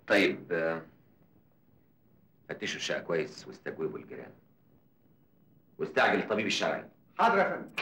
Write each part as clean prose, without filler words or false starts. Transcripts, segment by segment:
طيب فتشوا الشقة كويس واستجوبوا الجيران واستعجل الطبيب الشرعي. حاضر يا فندم.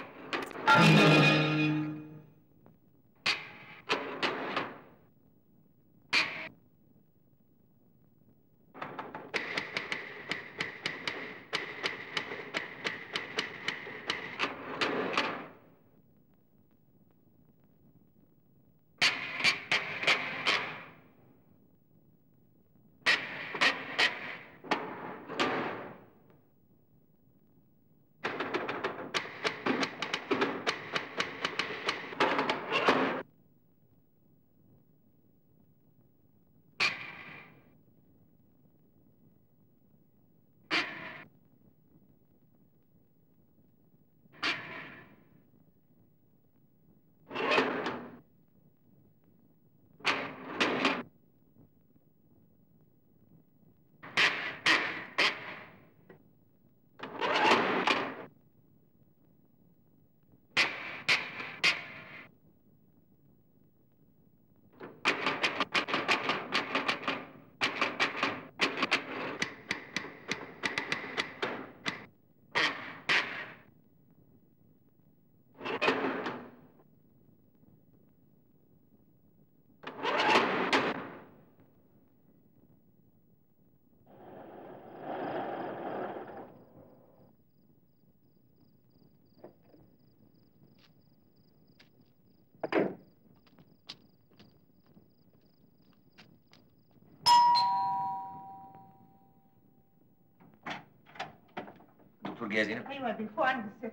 دكتور جاي يا زينب؟ ايوه دي فوق عند الست.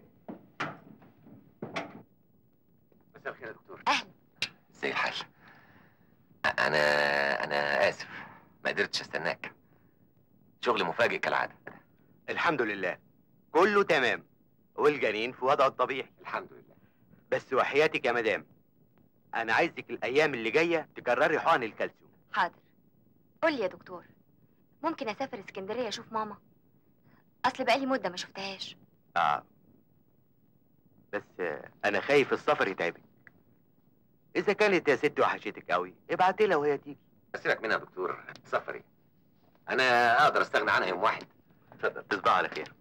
مساء الخير يا دكتور. اهلا. ازاي الحال؟ انا اسف ما قدرتش استناك. شغل مفاجئ كالعاده. الحمد لله كله تمام والجنين في وضعه الطبيعي. الحمد لله. بس وحياتك يا مدام انا عايزك الايام اللي جايه تكرري حقن الكالسيوم. حاضر. قول لي يا دكتور، ممكن اسافر اسكندريه اشوف ماما؟ اصل بقالي مده ما شفتهاش. بس انا خايف السفر يتعبك. اذا كانت يا ستي وحشتك قوي ابعتي لها وهي تيجي. سيبك منها يا دكتور، سفري انا اقدر استغنى عنها يوم واحد. اتفضل تصبح على خير.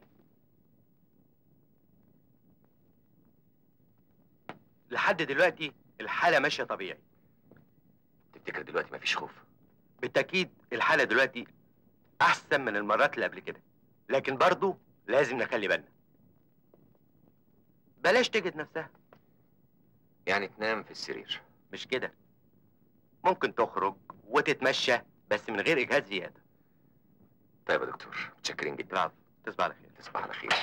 لحد دلوقتي الحاله ماشيه طبيعي. تفتكر دلوقتي مفيش خوف؟ بالتاكيد الحاله دلوقتي احسن من المرات اللي قبل كده، لكن برضه لازم نخلي بالنا. بلاش تجد نفسها. يعني تنام في السرير؟ مش كده، ممكن تخرج وتتمشى بس من غير اجهاد زياده. طيب يا دكتور متشكرين جدا. العفو. تصبح على خير. تصبح على خير.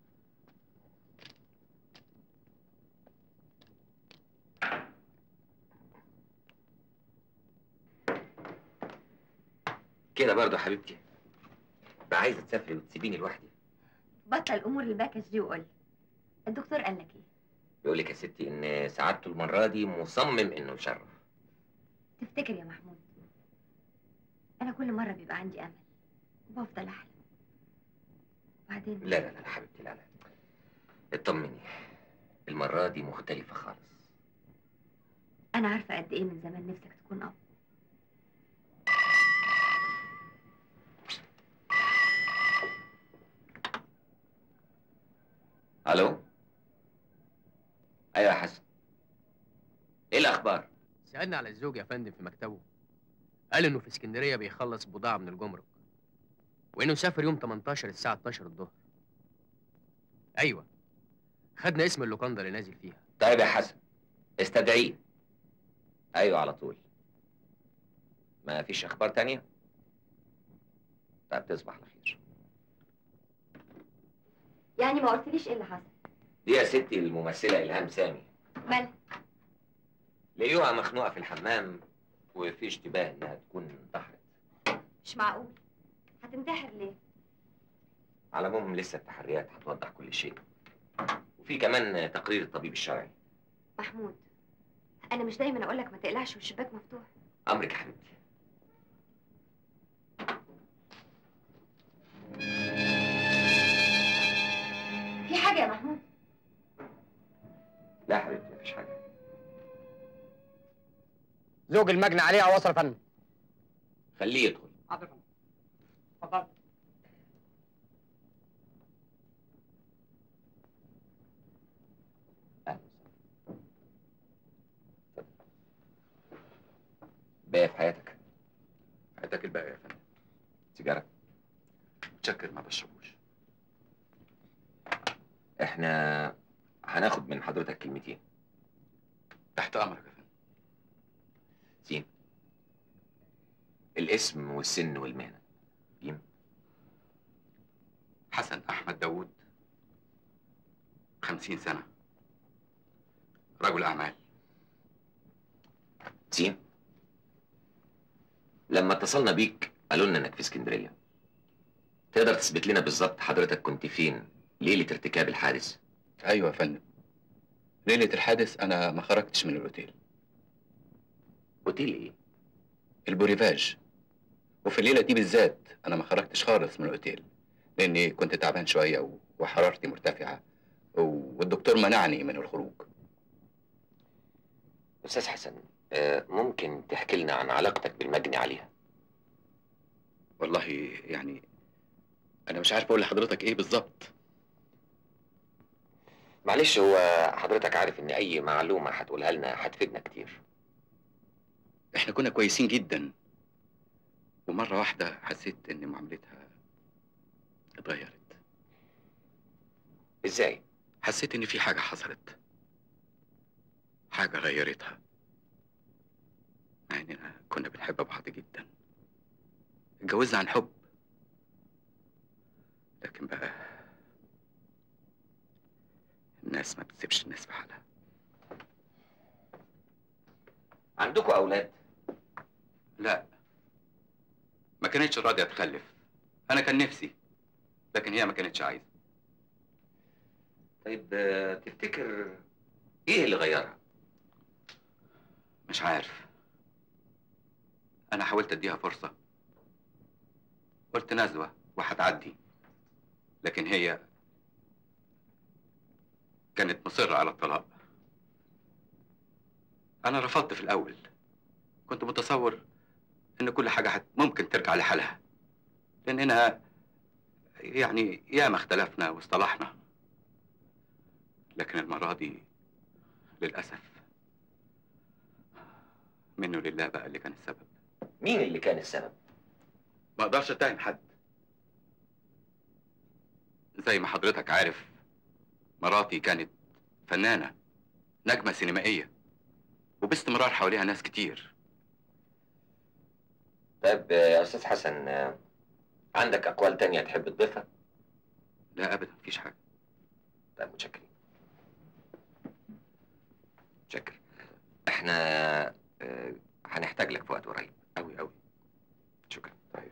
كده برضه يا حبيبتي بقى عايزه تسافري وتسيبيني لوحدي؟ بطل الامور الباكج دي وقول لي الدكتور قال لك ايه؟ بيقول لك يا ستي ان سعادته المره دي مصمم انه يشرف. تفتكر يا محمود انا كل مره بيبقى عندي امل وبفضل احلم وبعدين لا لا لا حبيبتي لا لا اطمني، المره دي مختلفه خالص. انا عارفه قد ايه من زمان نفسك تكون اب. الو. ايوه يا حسن، ايه الاخبار؟ سألنا على الزوج يا فندم في مكتبه، قال انه في اسكندريه بيخلص بضاعه من الجمرك وانه سافر يوم 18 الساعه 12 الظهر. ايوه خدنا اسم اللوكاندا اللي نازل فيها. طيب يا حسن استدعيه. ايوه على طول. ما فيش اخبار تانية؟ طيب تصبح على خير. يعني ما قلتليش ايه اللي حصل؟ دي يا ستي الممثله الهام سامي. مالها؟ لقيوها مخنوقه في الحمام وفي اشتباه انها تكون انتحرت. مش معقول، هتنتحر ليه؟ على العموم لسه التحريات هتوضح كل شيء، وفي كمان تقرير الطبيب الشرعي. محمود انا مش دايما اقول لك ما تقلقش والشباك مفتوح. امرك يا حبيبتي. في حاجه يا محمود؟ لا حبيبتي مفيش حاجه. زوج المجني عليها وصل يا فندم. خليه يدخل. حاضر يا فندم. اتفضل. باقي في حياتك حياتك الباقية يا فندم. سيجاره؟ متشكر، ما بشربوش. احنا هناخد من حضرتك كلمتين. تحت امرك يا فندم. سين، الاسم والسن والمهنه. جيم، حسن احمد داوود، 50 سنة، رجل اعمال. سين، لما اتصلنا بيك قالوا لنا انك في اسكندريه. تقدر تثبت لنا بالظبط حضرتك كنت فين ليله ارتكاب الحادث؟ ايوه يا فندم، ليلة الحادث انا ما خرجتش من الاوتيل. اوتيل ايه؟ البوريفاج. وفي الليلة دي بالذات انا ما خرجتش خالص من الاوتيل، لاني كنت تعبان شوية وحرارتي مرتفعة، والدكتور منعني من الخروج. استاذ حسن، ممكن تحكي لنا عن علاقتك بالمجني عليها؟ والله يعني انا مش عارف اقول لحضرتك ايه بالظبط. معلش، هو حضرتك عارف ان اي معلومه هتقولها لنا هتفيدنا كتير. احنا كنا كويسين جدا، ومرة واحدة حسيت ان معاملتها اتغيرت. ازاي؟ حسيت ان في حاجة حصلت، حاجة غيرتها، مع اننا كنا بنحب بعض جدا. اتجوزنا عن حب، لكن بقى الناس ما بتسيبش الناس في حالها. عندكم اولاد؟ لا، ما كانتش راضية تخلف. انا كان نفسي، لكن هي ما كانتش عايزة. طيب، تفتكر ايه اللي غيرها؟ مش عارف. انا حاولت اديها فرصة، قلت نزوة وهتعدي، لكن هي كانت مصرة على الطلاق. انا رفضت في الاول، كنت متصور ان كل حاجة ممكن ترجع لحالها، لاننا يعني ياما اختلفنا واصطلحنا، لكن المرة دي للأسف منه لله بقى اللي كان السبب. مين اللي كان السبب؟ ما اقدرش اتهم حد. زي ما حضرتك عارف، مراتي كانت فنانة، نجمة سينمائية، وباستمرار حواليها ناس كتير. طيب يا استاذ حسن، عندك اقوال تانية تحب تضيفها؟ لا ابدا، مفيش حاجة. طيب، متشكرين. متشكر. احنا هنحتاج لك في وقت قريب. أوي أوي. شكرا. طيب.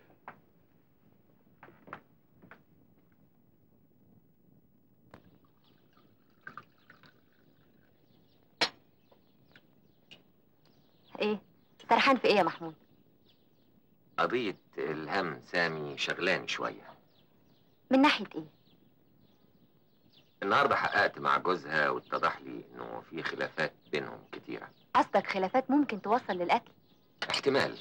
ايه؟ سرحان في ايه يا محمود؟ قضية الهم سامي شغلاني شوية. من ناحية ايه؟ النهارده حققت مع جوزها واتضح لي انه في خلافات بينهم كتيرة. قصدك خلافات ممكن توصل للقتل؟ احتمال.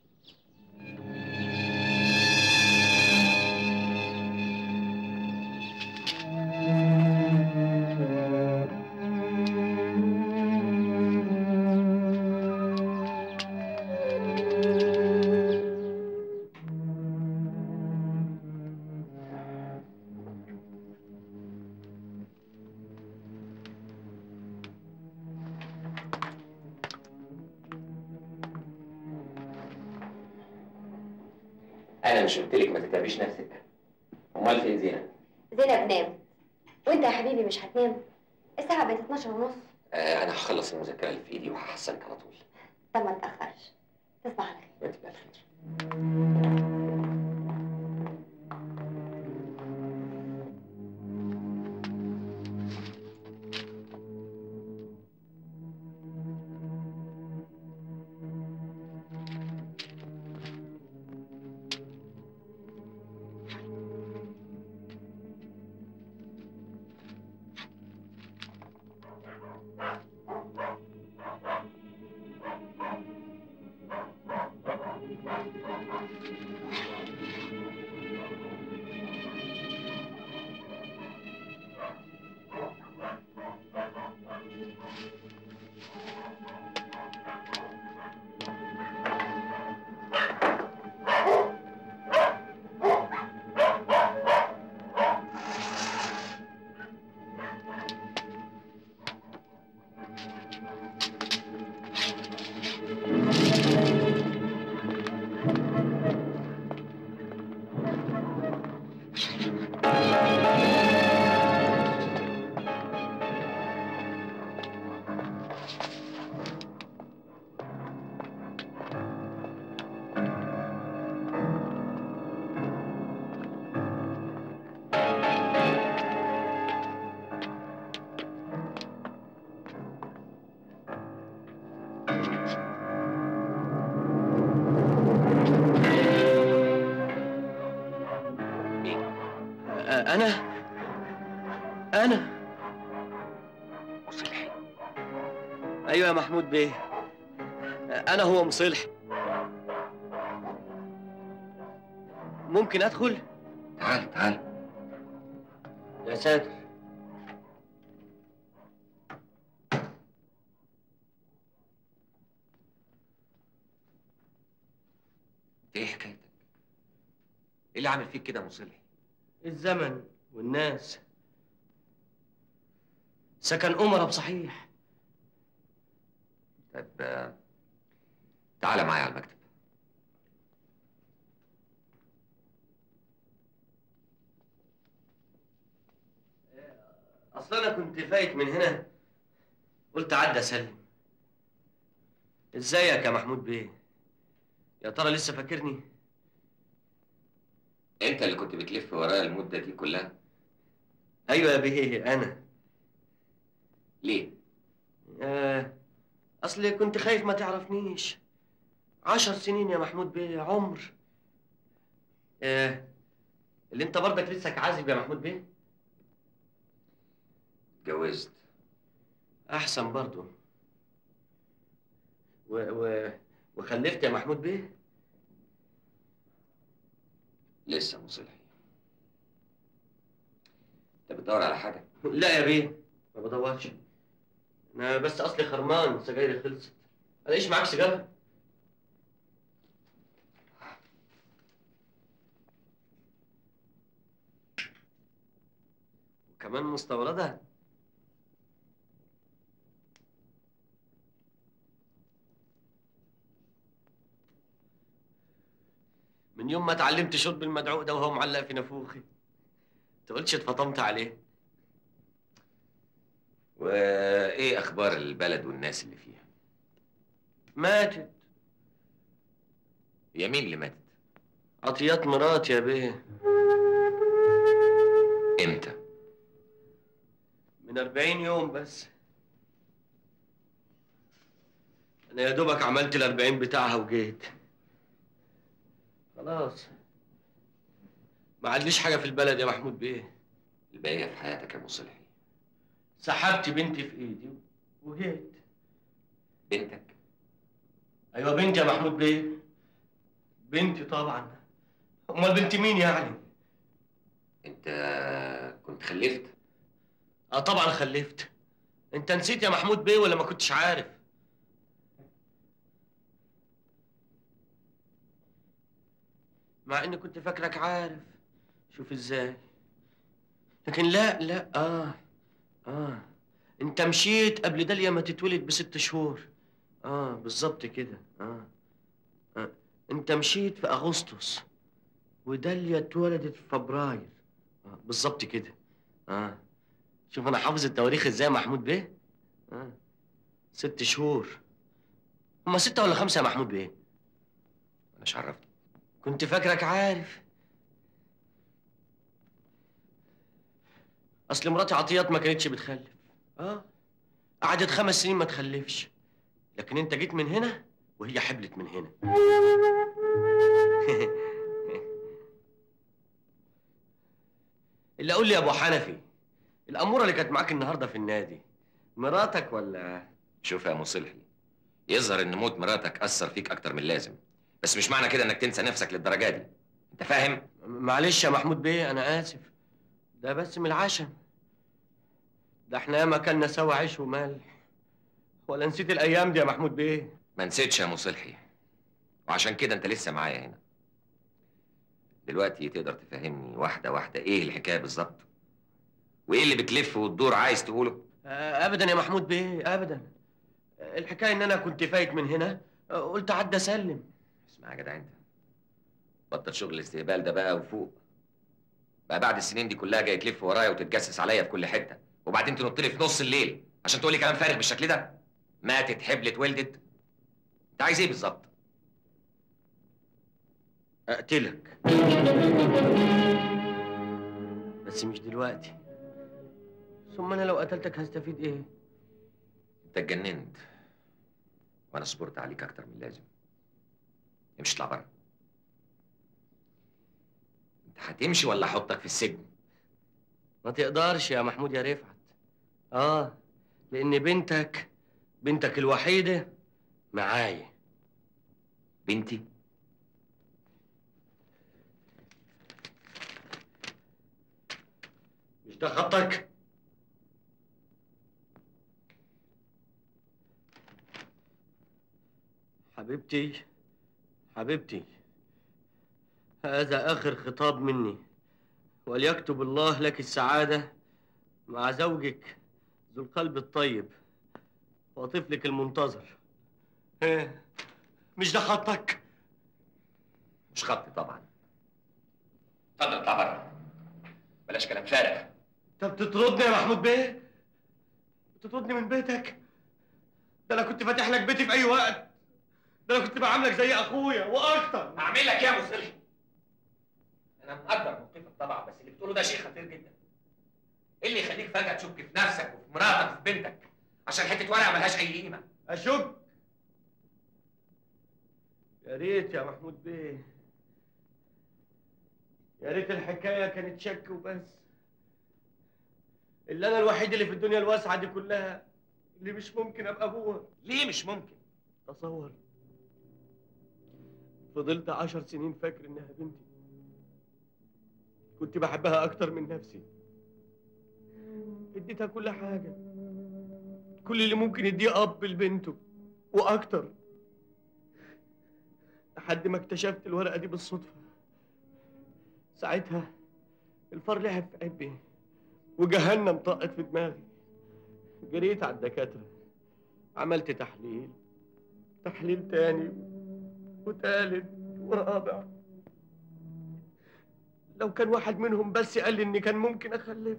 انا مش قلت لك ما تتعبيش نفسك؟ امال فين زينب؟ زينب نام، وانت يا حبيبي مش هتنام؟ الساعة بقت 12:30. انا هخلص المذكرة اللي في ايدي وهحصلك على طول. طب ما تتأخرش. تصبح على خير. وانت بألف خير. أنا مصلحي. أيوة يا محمود بيه، أنا هو مصلحي. ممكن أدخل؟ تعال تعال. يا ساتر. ايه حكايتك؟ ايه اللي عامل فيك كده مصلحي؟ الزمن والناس. سكن أمرا بصحيح. طب تعالى معايا على المكتب. أصل أنا كنت فايت من هنا، قلت عدى أسلم. إزيك يا محمود بيه؟ يا ترى لسه فاكرني؟ انت اللي كنت بتلف ورايا المدة دي كلها؟ أيوة يا بيه أنا. ليه؟ أصل كنت خايف ما تعرفنيش. 10 سنين يا محمود بيه، عمر. اللي أنت برضك لسه عازب يا محمود بيه؟ اتجوزت. أحسن برضه. وخلفت يا محمود بيه؟ لسه مصلحي. انت بتدور على حاجة؟ لا يا بيه، ما بدورش. أنا بس أصلي خرمان، سجايري خلصت. ألاقيش معاك سيجارة؟ وكمان مستوردة؟ من يوم ما اتعلمت شرب المدعوق ده وهو معلق في نافوخي. تقولش اتفطمت عليه. وايه اخبار البلد والناس اللي فيها؟ ماتت. هي مين اللي ماتت؟ عطيات مراتي يا بيه. امتى؟ من 40 يوم بس. انا يا دوبك عملت ال40 بتاعها وجيت. خلاص ما عنديش حاجه في البلد يا محمود بيه. الباقية في حياتك يا مصلحي. سحبت بنتي في ايدي وجيت. بنتك؟ ايوه بنتي يا محمود بيه، بنتي طبعا. امال بنت مين يعني؟ انت كنت خلفت؟ طبعا خلفت. انت نسيت يا محمود بيه ولا ما كنتش عارف؟ مع اني كنت فاكرك عارف. شوف ازاي. لكن لا انت مشيت قبل داليا ما تتولد ب6 شهور. بالظبط كده. انت مشيت في اغسطس وداليا اتولدت في فبراير. بالظبط كده. شوف انا حافظ التواريخ ازاي يا محمود بيه. 6 شهور. هما 6 ولا 5 يا محمود بيه؟ مش عرفت. كنت فاكرك عارف. اصل مراتي عطيات ما كانتش بتخلف. قعدت 5 سنين ما تخلفش. لكن انت جيت من هنا وهي حبلت من هنا. اللي اقول لي يا ابو حنفي، الاموره اللي كانت معاك النهارده في النادي مراتك ولا؟ شوف يا مصلحي، يظهر ان موت مراتك اثر فيك اكتر من اللازم، بس مش معنى كده انك تنسى نفسك للدرجه دي. انت فاهم؟ معلش يا محمود بيه، انا اسف. ده بس من العشم. ده احنا ياما كلنا سوا عيش وملح. ولا نسيت الايام دي يا محمود بيه؟ ما نسيتش يا مصلحي، وعشان كده انت لسه معايا هنا. دلوقتي تقدر تفهمني واحده واحده ايه الحكايه بالظبط؟ وايه اللي بتلف وتدور عايز تقوله؟ ابدا يا محمود بيه، ابدا. الحكايه ان انا كنت فايت من هنا، قلت عدى اسلم. اسمع يا جدع، انت بطل شغل الاستهبال ده بقى وفوق. بقى بعد السنين دي كلها جاي تلف ورايا وتتجسس عليا في كل حته، وبعدين تنط لي في نص الليل عشان تقول لي كلام فارغ بالشكل ده. ماتت، حبلت، ولدت. انت عايز ايه بالظبط؟ اقتلك، بس مش دلوقتي. ثم انا لو قتلتك هستفيد ايه؟ انت اتجننت وانا صبرت عليك اكتر من اللازم. امشي اطلع بره. انت هتمشي ولا احطك في السجن؟ ما تقدرش يا محمود يا رفعت. لان بنتك الوحيده معايا. بنتي؟ مش ده خطك؟ حبيبتي، هذا آخر خطاب مني، وليكتب الله لك السعادة مع زوجك ذو القلب الطيب وطفلك المنتظر. مش ده خطك؟ مش خطي طبعا. اتفضل اطلع بره، بلاش كلام فارغ. انت بتطردني يا محمود بيه؟ بتطردني من بيتك؟ ده انا كنت فاتح لك بيتي في اي وقت، ده انا كنت بعاملك زي اخويا واكتر. هعمل لك ايه يا مصلحي؟ انا مقدر موقفك طبعا، بس اللي بتقوله ده شيء خطير جدا. ايه اللي يخليك فجأة تشك في نفسك وفي مراتك وفي بنتك عشان حتة ورقة ملهاش أي قيمة؟ أشك؟ يا ريت يا محمود بيه، يا ريت الحكاية كانت شك وبس. اللي أنا الوحيد اللي في الدنيا الواسعة دي كلها اللي مش ممكن أبقى أبوها. ليه مش ممكن؟ تصور، فضلت 10 سنين فاكر إنها بنتي، كنت بحبها أكتر من نفسي، اديتها كل حاجة، كل اللي ممكن يديه أب لبنته وأكتر، لحد ما اكتشفت الورقة دي بالصدفة. ساعتها الفار لعب في قلبي وجهنم طقت في دماغي. جريت على الدكاترة، عملت تحليل تاني وتالت ورابع. لو كان واحد منهم بس قال لي إني كان ممكن أخلف.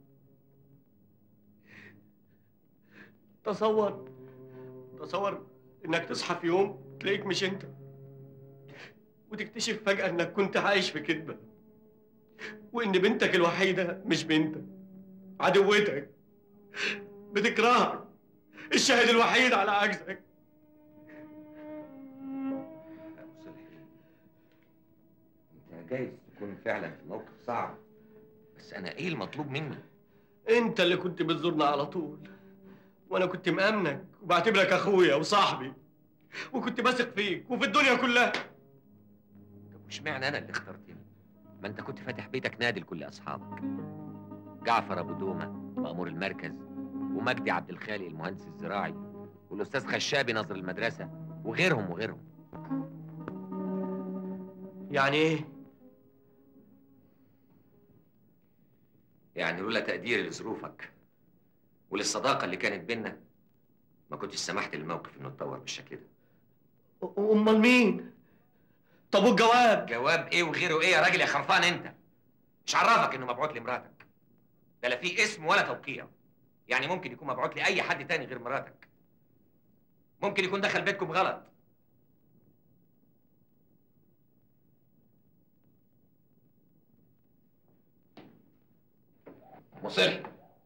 تصور إنك تصحى في يوم تلاقيك مش أنت، وتكتشف فجأة إنك كنت عايش في كذبة، وإن بنتك الوحيدة مش بنتك، عدوتك، بتكرهك، الشاهد الوحيد على عجزك. يا مصلحي، انت جايز تكون فعلا في موقف صعب، بس انا ايه المطلوب مني؟ انت اللي كنت بتزورنا على طول، وانا كنت مأمنك وبعتبرك اخويا وصاحبي، وكنت بثق فيك وفي الدنيا كلها. طب واشمعنى انا اللي اخترتني؟ ما انت كنت فاتح بيتك نادي لكل اصحابك، جعفر ابو دومه مأمور المركز، ومجدي عبد الخالق المهندس الزراعي، والاستاذ خشابي ناظر المدرسه، وغيرهم. يعني ايه؟ يعني لولا تقديري لظروفك وللصداقه اللي كانت بينا ما كنتش سمحت للموقف انه يتطور بالشكل ده. امال مين؟ طب والجواب؟ جواب ايه وغيره ايه يا راجل يا خرفان انت؟ مش عرفك انه مبعوت لمراتك؟ ده لا فيه اسم ولا توقيع، يعني ممكن يكون مبعوت لاي حد تاني غير مراتك، ممكن يكون دخل بيتكم غلط. مصلحي،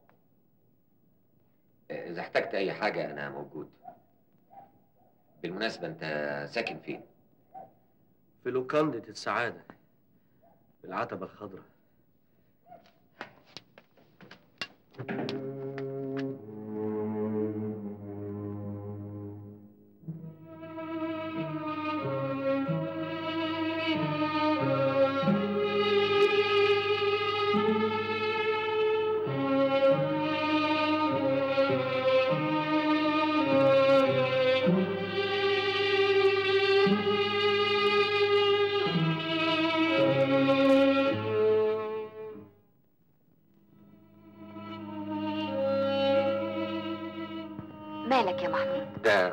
إذا احتجت أي حاجة أنا موجود. بالمناسبة أنت ساكن فين؟ في لوكاندة السعادة، في العتبة الخضراء. مالك يا محمود؟ ده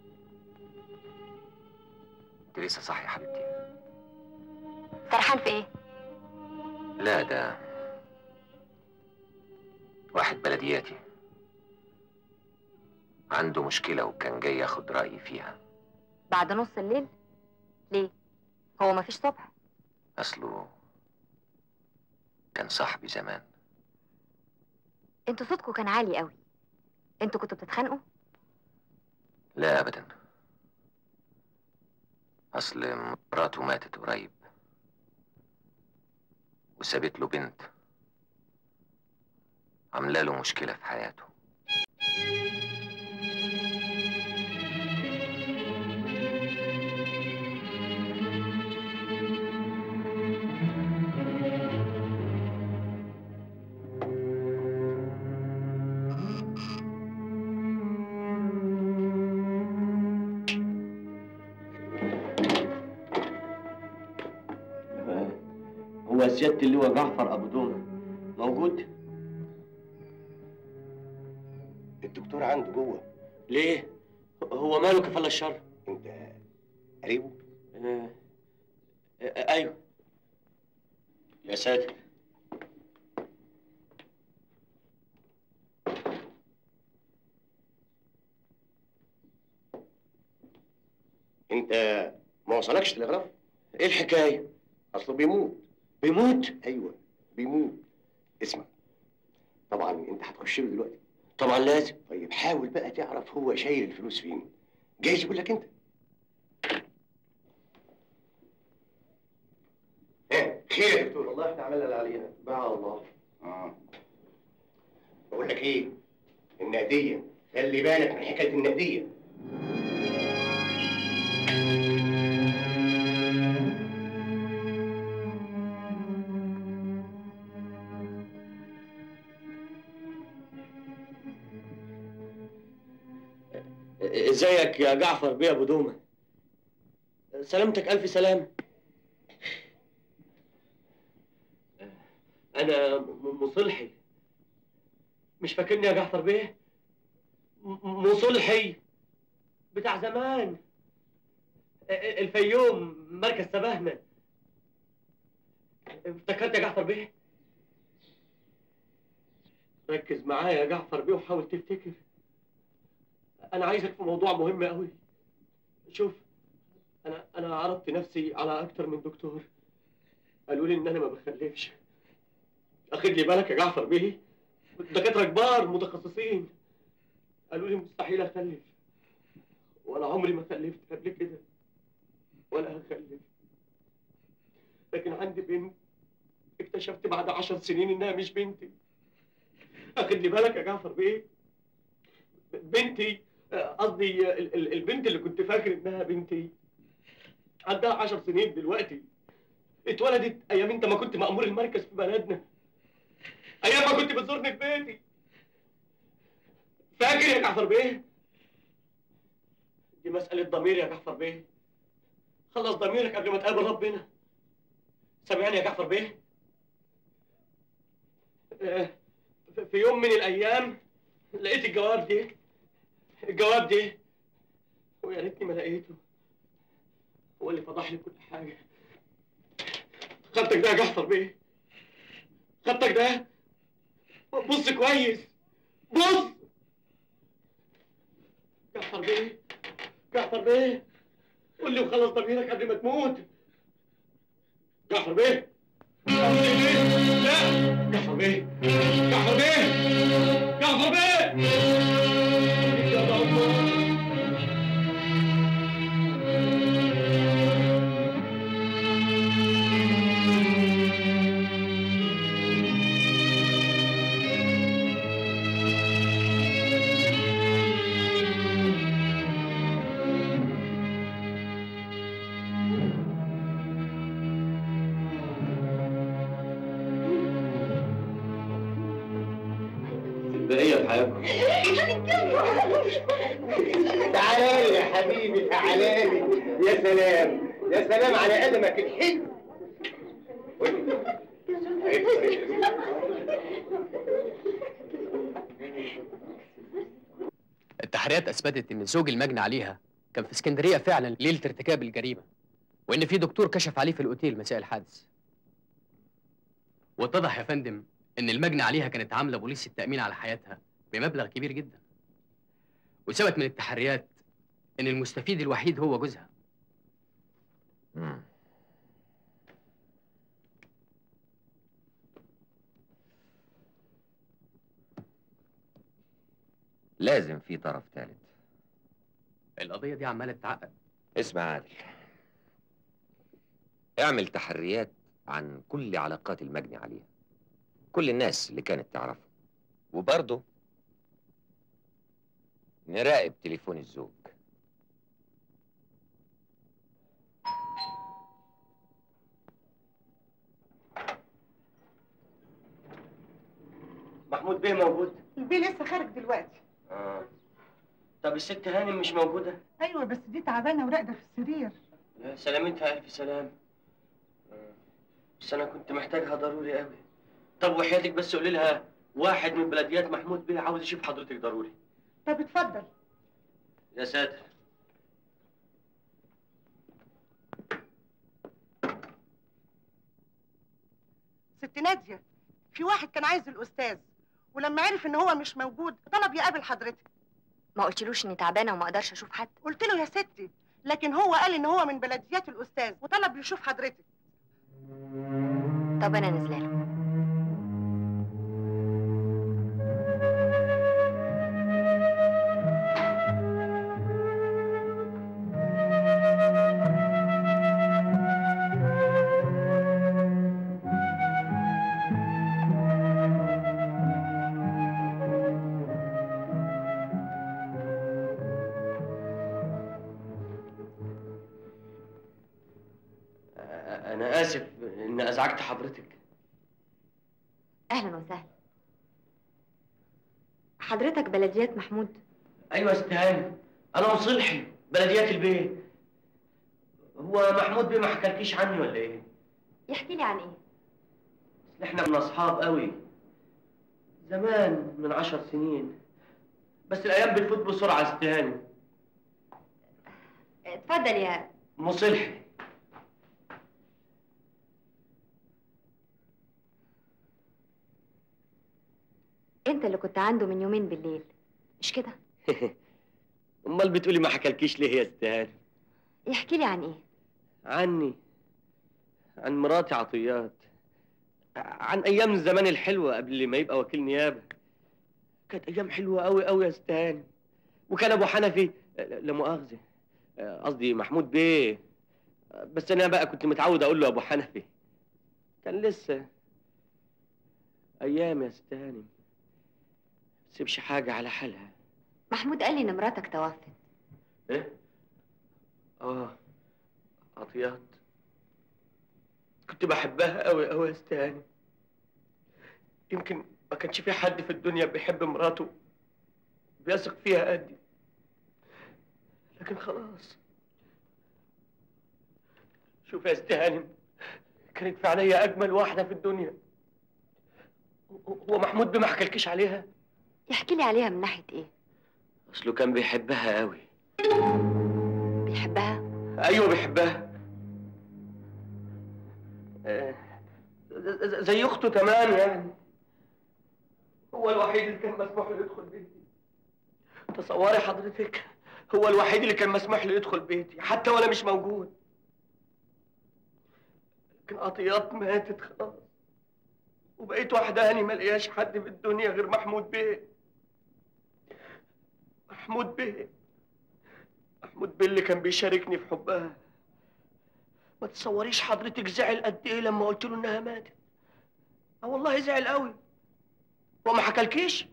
أنت لسه صاحي يا حبيبتي؟ فرحان في ايه؟ لا، ده واحد بلدياتي عنده مشكلة وكان جاي ياخد رأيي فيها. بعد نص الليل؟ ليه؟ هو مفيش صبح؟ أصله كان صاحبي زمان. انتوا صوتكم كان عالي قوي. انتوا كنتوا بتتخانقوا؟ لا أبدا، أصل مراته ماتت قريب وسابت له بنت عامله له مشكلة في حياته. هو سيادة اللواء جعفر أبو دومة موجود؟ الدكتور عنده جوه. ليه؟ هو ماله كفالة الشر؟ انت قريبه؟ أيوه. يا ساتر. انت ما وصلكش تلغراف؟ إيه الحكاية؟ اصله بيموت. بيموت؟ ايوه بيموت. اسمع، طبعا انت هتخش له دلوقتي. طبعا لازم. طيب حاول بقى تعرف هو شايل الفلوس فين، جايز يقول لك انت. خير يا دكتور. والله احنا عملنا اللي علينا، باع الله. بقول لك ايه، النقديه، خلي بالك من حكايه النقديه. ازيك يا جعفر بيه ابو دومه؟ سلامتك الف سلام. انا مصلحي. مش فاكرني يا جعفر بيه؟ مصلحي بتاع زمان، الفيوم، مركز سبهنا. افتكرت يا جعفر بيه؟ ركز معايا يا جعفر بيه وحاول تفتكر. أنا عايزك في موضوع مهم أوي. شوف، أنا عرضت نفسي على أكتر من دكتور، قالوا لي إن أنا ما بخلفش. أخد لي بالك يا جعفر بيه، دكاترة كبار متخصصين قالوا لي مستحيل أخلف، وأنا عمري ما خلفت قبل كده ولا هخلف. لكن عندي بنت اكتشفت بعد 10 سنين إنها مش بنتي. أخد لي بالك يا جعفر بيه، بنتي، قصدي البنت اللي كنت فاكر انها بنتي عندها 10 سنين دلوقتي. اتولدت ايام انت ما كنت مأمور المركز في بلدنا، ايام ما كنت بتزورني في بيتي. فاكر يا جعفر بيه؟ دي مسألة ضمير يا جعفر بيه. خلص ضميرك قبل ما تقابل ربنا. سامعني يا جعفر بيه؟ في يوم من الايام لقيت الجواب ده ويا ريتني ما لقيته. هو اللي فضح لي كل حاجه. خدتك ده يا جعفر بيه، خدتك ده. بص كويس، بص. جعفر بيه، جعفر بيه، قول لي وخلص ضميرك قبل ما تموت. جعفر بيه، جعفر بيه، لا، جعفر بيه، جعفر بيه، جعفر بيه. يا الله. بقية الحياة. تعالى لي يا حبيبي، تعالى لي. يا سلام، يا سلام على قلمك الحلو. التحريات اثبتت ان زوج المجني عليها كان في اسكندريه فعلا ليله ارتكاب الجريمه، وان في دكتور كشف عليه في الاوتيل مساء الحادث. واتضح يا فندم ان المجني عليها كانت عامله بوليس التامين على حياتها بمبلغ كبير جدا. وثبت من التحريات ان المستفيد الوحيد هو جوزها. لازم في طرف ثالث. القضيه دي عماله تتعقد. اسمع عادل، اعمل تحريات عن كل علاقات المجني عليها، كل الناس اللي كانت تعرفه، وبرضه نراقب تليفون الزوج. محمود بيه موجود؟ البيه لسه خارج دلوقتي. طب الست هانم مش موجودة؟ ايوه بس دي تعبانه وراقده في السرير. يا سلامتها ألف سلام. بس أنا كنت محتاجها ضروري أوي. طب وحياتك بس قولي لها واحد من بلديات محمود بيه عاوز يشوف حضرتك ضروري. طب اتفضل. يا ساتر. ست ناديه، في واحد كان عايز الاستاذ، ولما عرف ان هو مش موجود طلب يقابل حضرتك. ما قلتلوش اني تعبانه وما اقدرش اشوف حد؟ قلت له يا ستي، لكن هو قال ان هو من بلديات الاستاذ وطلب يشوف حضرتك. طب انا نازله له. أنا آسف إن أزعجت حضرتك. اهلا وسهلا. حضرتك بلديات محمود؟ أيوة يا ست هانم، أنا مصلحي بلديات البيه. هو محمود بيه ما حكالكيش عني ولا إيه؟ يحكي لي عن ايه؟ أصل إحنا من أصحاب قوي زمان من 10 سنين، بس الأيام بتفوت بسرعة يا ست هانم. اتفضل يا مصلحي. انت اللي كنت عنده من يومين بالليل، مش كده؟ أمال بتقولي ما حكالكيش ليه يا ست هانم؟ يحكي لي عن ايه؟ عني، عن مراتي عطيات، عن أيام الزمان الحلوة قبل ما يبقى وكيل نيابة. كانت أيام حلوة أوي أوي يا ست هانم. وكان أبو حنفي، لا مؤاخذة، قصدي محمود بيه، بس أنا بقى كنت متعود أقول له أبو حنفي. كان لسه أيام يا ست هانم، ما تسيبش حاجة على حالها. محمود قال لي ان مراتك توفت. إيه؟ عطيات كنت بحبها أوي أوي يا ست هانم. يمكن ما كانش في حد في الدنيا بيحب مراته بيثق فيها قدي، لكن خلاص. شوف يا ست هانم، كانت في عينيا أجمل واحدة في الدنيا. هو محمود بيه ما حكالكيش عليها؟ يحكي لي عليها من ناحيه ايه؟ أصله كان بيحبها أوي. بيحبها؟ أيوه بيحبها. زي أخته تمام يعني. هو الوحيد اللي كان مسموح له يدخل بيتي. تصوري حضرتك، هو الوحيد اللي كان مسموح له يدخل بيتي حتى وأنا مش موجود. لكن عطيات ماتت خلاص، وبقيت وحداني ما لقياش حد في الدنيا غير محمود بيه. محمود بيه اللي كان بيشاركني في حبها. ما تصوريش حضرتك زعل قد ايه لما قلت له انها ماتت. والله زعل قوي. هو ما حكالكيش؟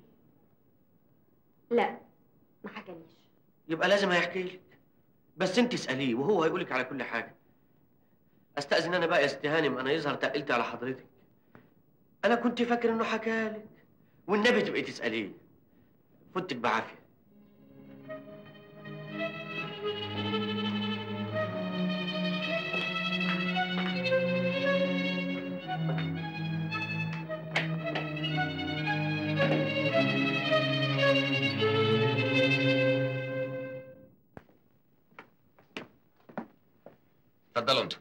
لا ما حكاليش. يبقى لازم هيحكي لك، بس انت اساليه وهو هيقولك على كل حاجه. استاذن انا بقى يا ست هانم، انا يظهر تقلت على حضرتك. انا كنت فاكر انه حكالك، والنبي تبقي تساليه. فوتك بعافيه. اتفضلوا انتوا.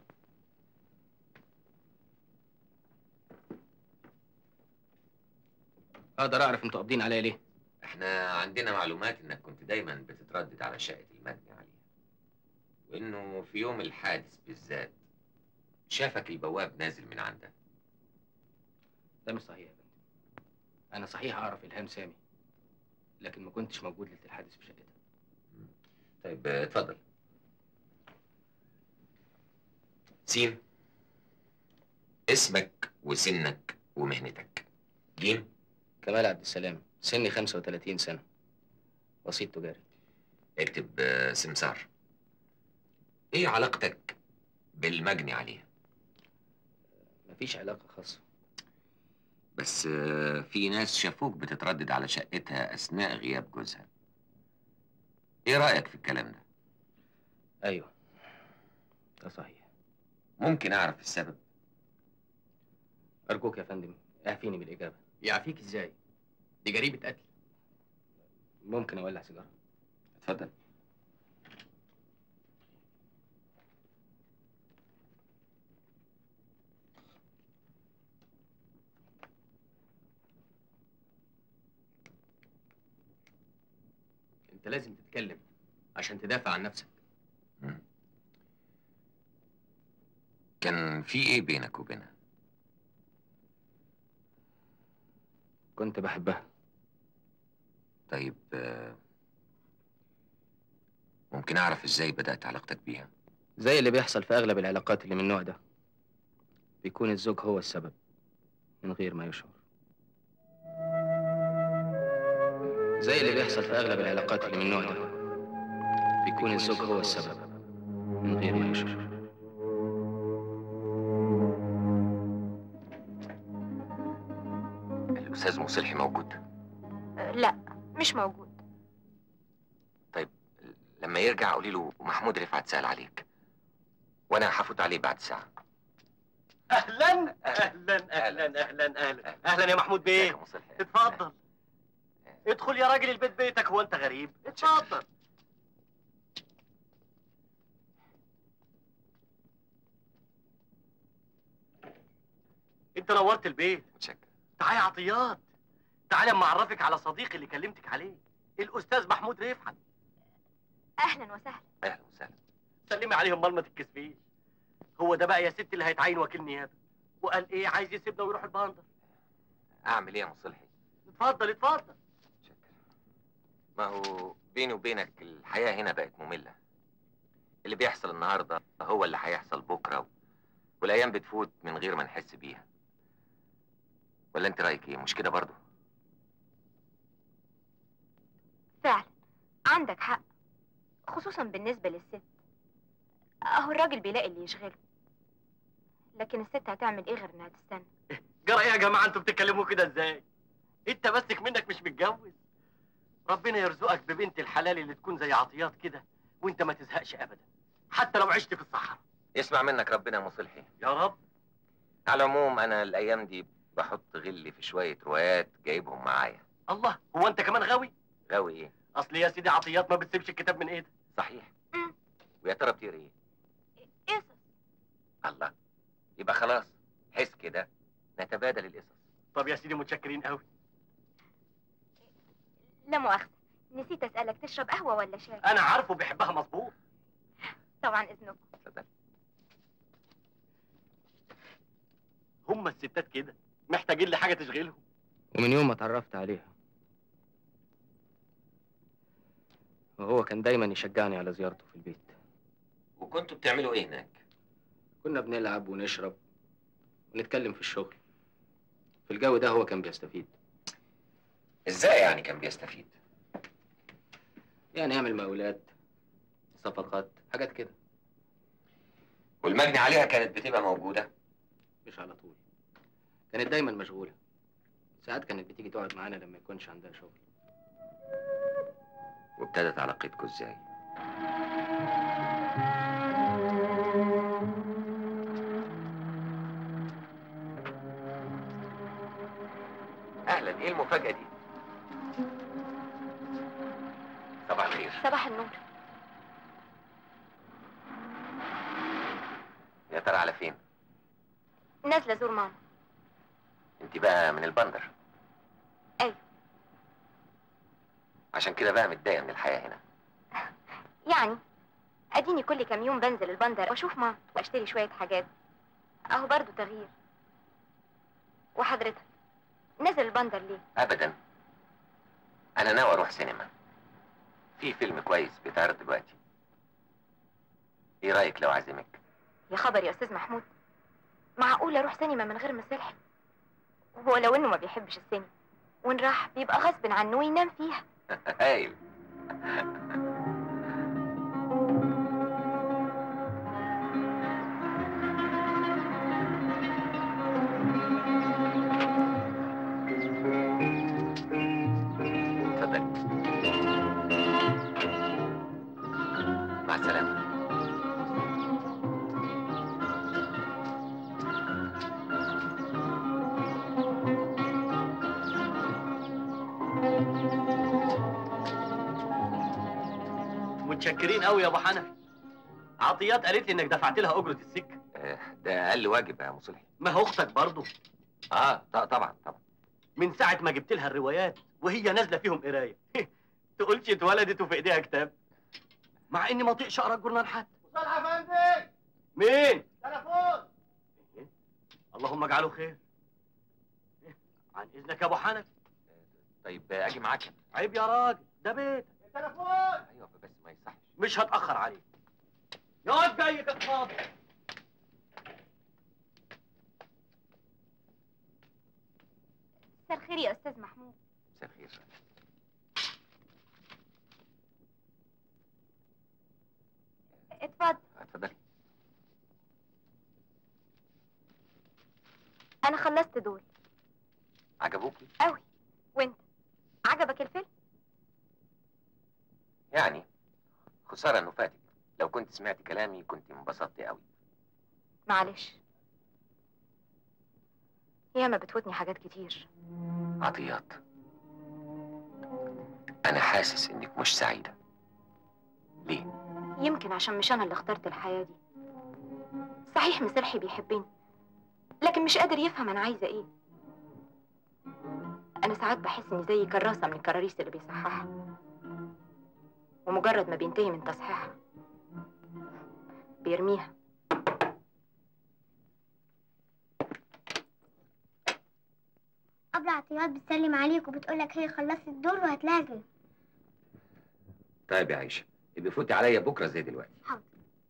اقدر اعرف انتوا قابضين عليا ليه؟ احنا عندنا معلومات انك كنت دايما بتتردد على شقة المجني عليها، وانه في يوم الحادث بالذات شافك البواب نازل من عندها. ده مش صحيح يا فندم. انا صحيح اعرف الهام سامي، لكن ما كنتش موجود ليله الحادث في شقتها. طيب اتفضل. سين، اسمك وسنك ومهنتك. جيم، كمال عبد السلام، سني 35 سنه، وسيط تجاري. اكتب سمسار. ايه علاقتك بالمجني عليها؟ مفيش علاقه خاصه. بس في ناس شافوك بتتردد على شقتها اثناء غياب جوزها. ايه رايك في الكلام ده؟ ايوه، ده صحيح. ممكن اعرف السبب؟ ارجوك يا فندم اعفيني من الاجابه. يعفيك ازاي؟ دي جريمه قتل. ممكن اولع سيجاره؟ اتفضل. انت لازم تتكلم عشان تدافع عن نفسك. كان في ايه بينك وبينها؟ كنت بحبها. طيب ممكن اعرف ازاي بدأت علاقتك بيها؟ زي اللي بيحصل في اغلب العلاقات اللي من النوع ده، بيكون الزوج هو السبب من غير ما يشعر. زي اللي بيحصل في اغلب العلاقات اللي من النوع ده، بيكون الزوج هو السبب من غير ما يشعر. الاستاذ مصلحي موجود؟ لا، مش موجود. طيب لما يرجع قولي له محمود رفعت سأل عليك، وانا هفوت عليه بعد ساعه. اهلا اهلا اهلا اهلا اهلا اهلا يا محمود بيه. ازيك يا مصلحي؟ اتفضل ادخل يا راجل، البيت بيتك، هو انت غريب؟ اتفضل. انت نورت البيت. متشكر. تعالى يا عطيات، تعالى اما اعرفك على صديقي اللي كلمتك عليه، الاستاذ محمود رفعت. اهلا وسهلا. اهلا وسهلا. سلمي عليه امال ما تتكسفيش. هو ده بقى يا ستي اللي هيتعين وكيل نيابه، وقال ايه عايز يسيبنا ويروح البندر. اعمل ايه يا مصلحي؟ اتفضل اتفضل. ما هو بيني وبينك الحياة هنا بقت مملة. اللي بيحصل النهاردة هو اللي هيحصل بكرة، والأيام بتفوت من غير ما نحس بيها. ولا أنت رأيك إيه؟ مش كده برضه؟ فعلا عندك حق، خصوصا بالنسبة للست. اهو الراجل بيلاقي اللي يشغله، لكن الست هتعمل ايه غير انها تستنى؟ جرى ايه يا جماعه انتوا بتتكلموا كده ازاي؟ انت بسك منك مش متجوز. ربنا يرزقك ببنت الحلال اللي تكون زي عطيات كده، وانت ما تزهقش ابدا حتى لو عشت في الصحراء. يسمع منك ربنا يا مصلحي. يا رب. على العموم أنا الأيام دي بحط غلي في شوية روايات جايبهم معايا. الله، هو انت كمان غاوي؟ غاوي إيه؟ اصل يا سيدي عطيات ما بتسيبش الكتاب من ايدها. صحيح. ويا ترى بتقري إيه؟ قصص. الله، يبقى خلاص حس كده نتبادل القصص. طب يا سيدي متشكرين قوي. لا مؤاخذة، نسيت اسألك تشرب قهوة ولا شاي؟ انا عارفه بيحبها مظبوط. طبعا اذنكم. اتفضل. هم الستات كده محتاجين لحاجه تشغلهم. ومن يوم ما اتعرفت عليها وهو كان دايما يشجعني على زيارته في البيت. وكنتوا بتعملوا إيه هناك؟ كنا بنلعب ونشرب ونتكلم في الشغل. في الجو ده هو كان بيستفيد. إزاي يعني كان بيستفيد؟ يعني يعمل مقاولات، صفقات، حاجات كده. والمجني عليها كانت بتبقى موجودة؟ مش على طول، كانت دايما مشغولة. ساعات كانت بتيجي تقعد معانا لما يكونش عندها شغل. وابتدت علاقتكم إزاي؟ أهلا، إيه المفاجأة دي؟ صباح الخير. صباح النور. يا ترى على فين؟ نازلة زور ماما. انت بقى من البندر؟ ايوه. عشان كده بقى متضايقة من الحياة هنا؟ يعني اديني كل كام يوم بنزل البندر واشوف ماما واشتري شوية حاجات، اهو برضو تغيير. وحضرتك نازل البندر ليه؟ أبدا، انا ناوي اروح سينما. في فيلم كويس بيتعرض دلوقتي. ايه رايك لو اعزمك؟ يا خبر يا استاذ محمود، معقول اروح سينما من غير مصلحي؟ هو لو انه ما بيحبش السينما وان راح بيبقى غصب عنه وينام فيها. هايل. اتفضلي. مع السلامه. متشكرين قوي يا ابو حنفي. عطيات قالت لي انك دفعت لها اجره السكه. ده اقل واجب يا مصلحي. ما هو اختك برضه. طبعا. من ساعه ما جبت لها الروايات وهي نازله فيهم قرايه. تقولش اتولدت وفي ايديها كتاب. مع اني ما اطيقش اقرا الجورنال حتى. مصطفى افندي. مين؟ تليفون. اللهم اجعله خير. عن اذنك يا ابو حنفي. طيب اجي معاك. عيب يا راجل، ده بيتك. التليفون. ايوه بس ما يصحش. مش هتاخر عليك. يا واد جاي كده فاضي. مساء الخير يا استاذ محمود. مساء الخير. اتفضل. اتفضلي. انا خلصت دول. عجبوكي؟ قوي. وانت عجبك الفيلم؟ يعني خساره انه فاتك. لو كنت سمعت كلامي كنت انبسطت قوي. معلش، ياما بتفوتني حاجات كتير. عطيات، انا حاسس انك مش سعيده. ليه؟ يمكن عشان مش انا اللي اخترت الحياه دي. صحيح مصلحي بيحبني، لكن مش قادر يفهم انا عايزه ايه. انا ساعات بحس اني زي كراسه من الكراريس اللي بيصححها، ومجرد ما بينتهي من تصحيحها بيرميها. أبلة عطيات بتسلم عليك وبتقولك هي خلصت الدور وهتلاقي. طيب يا عيشه، يبقى فوتي عليا بكره زي دلوقتي. حاضر.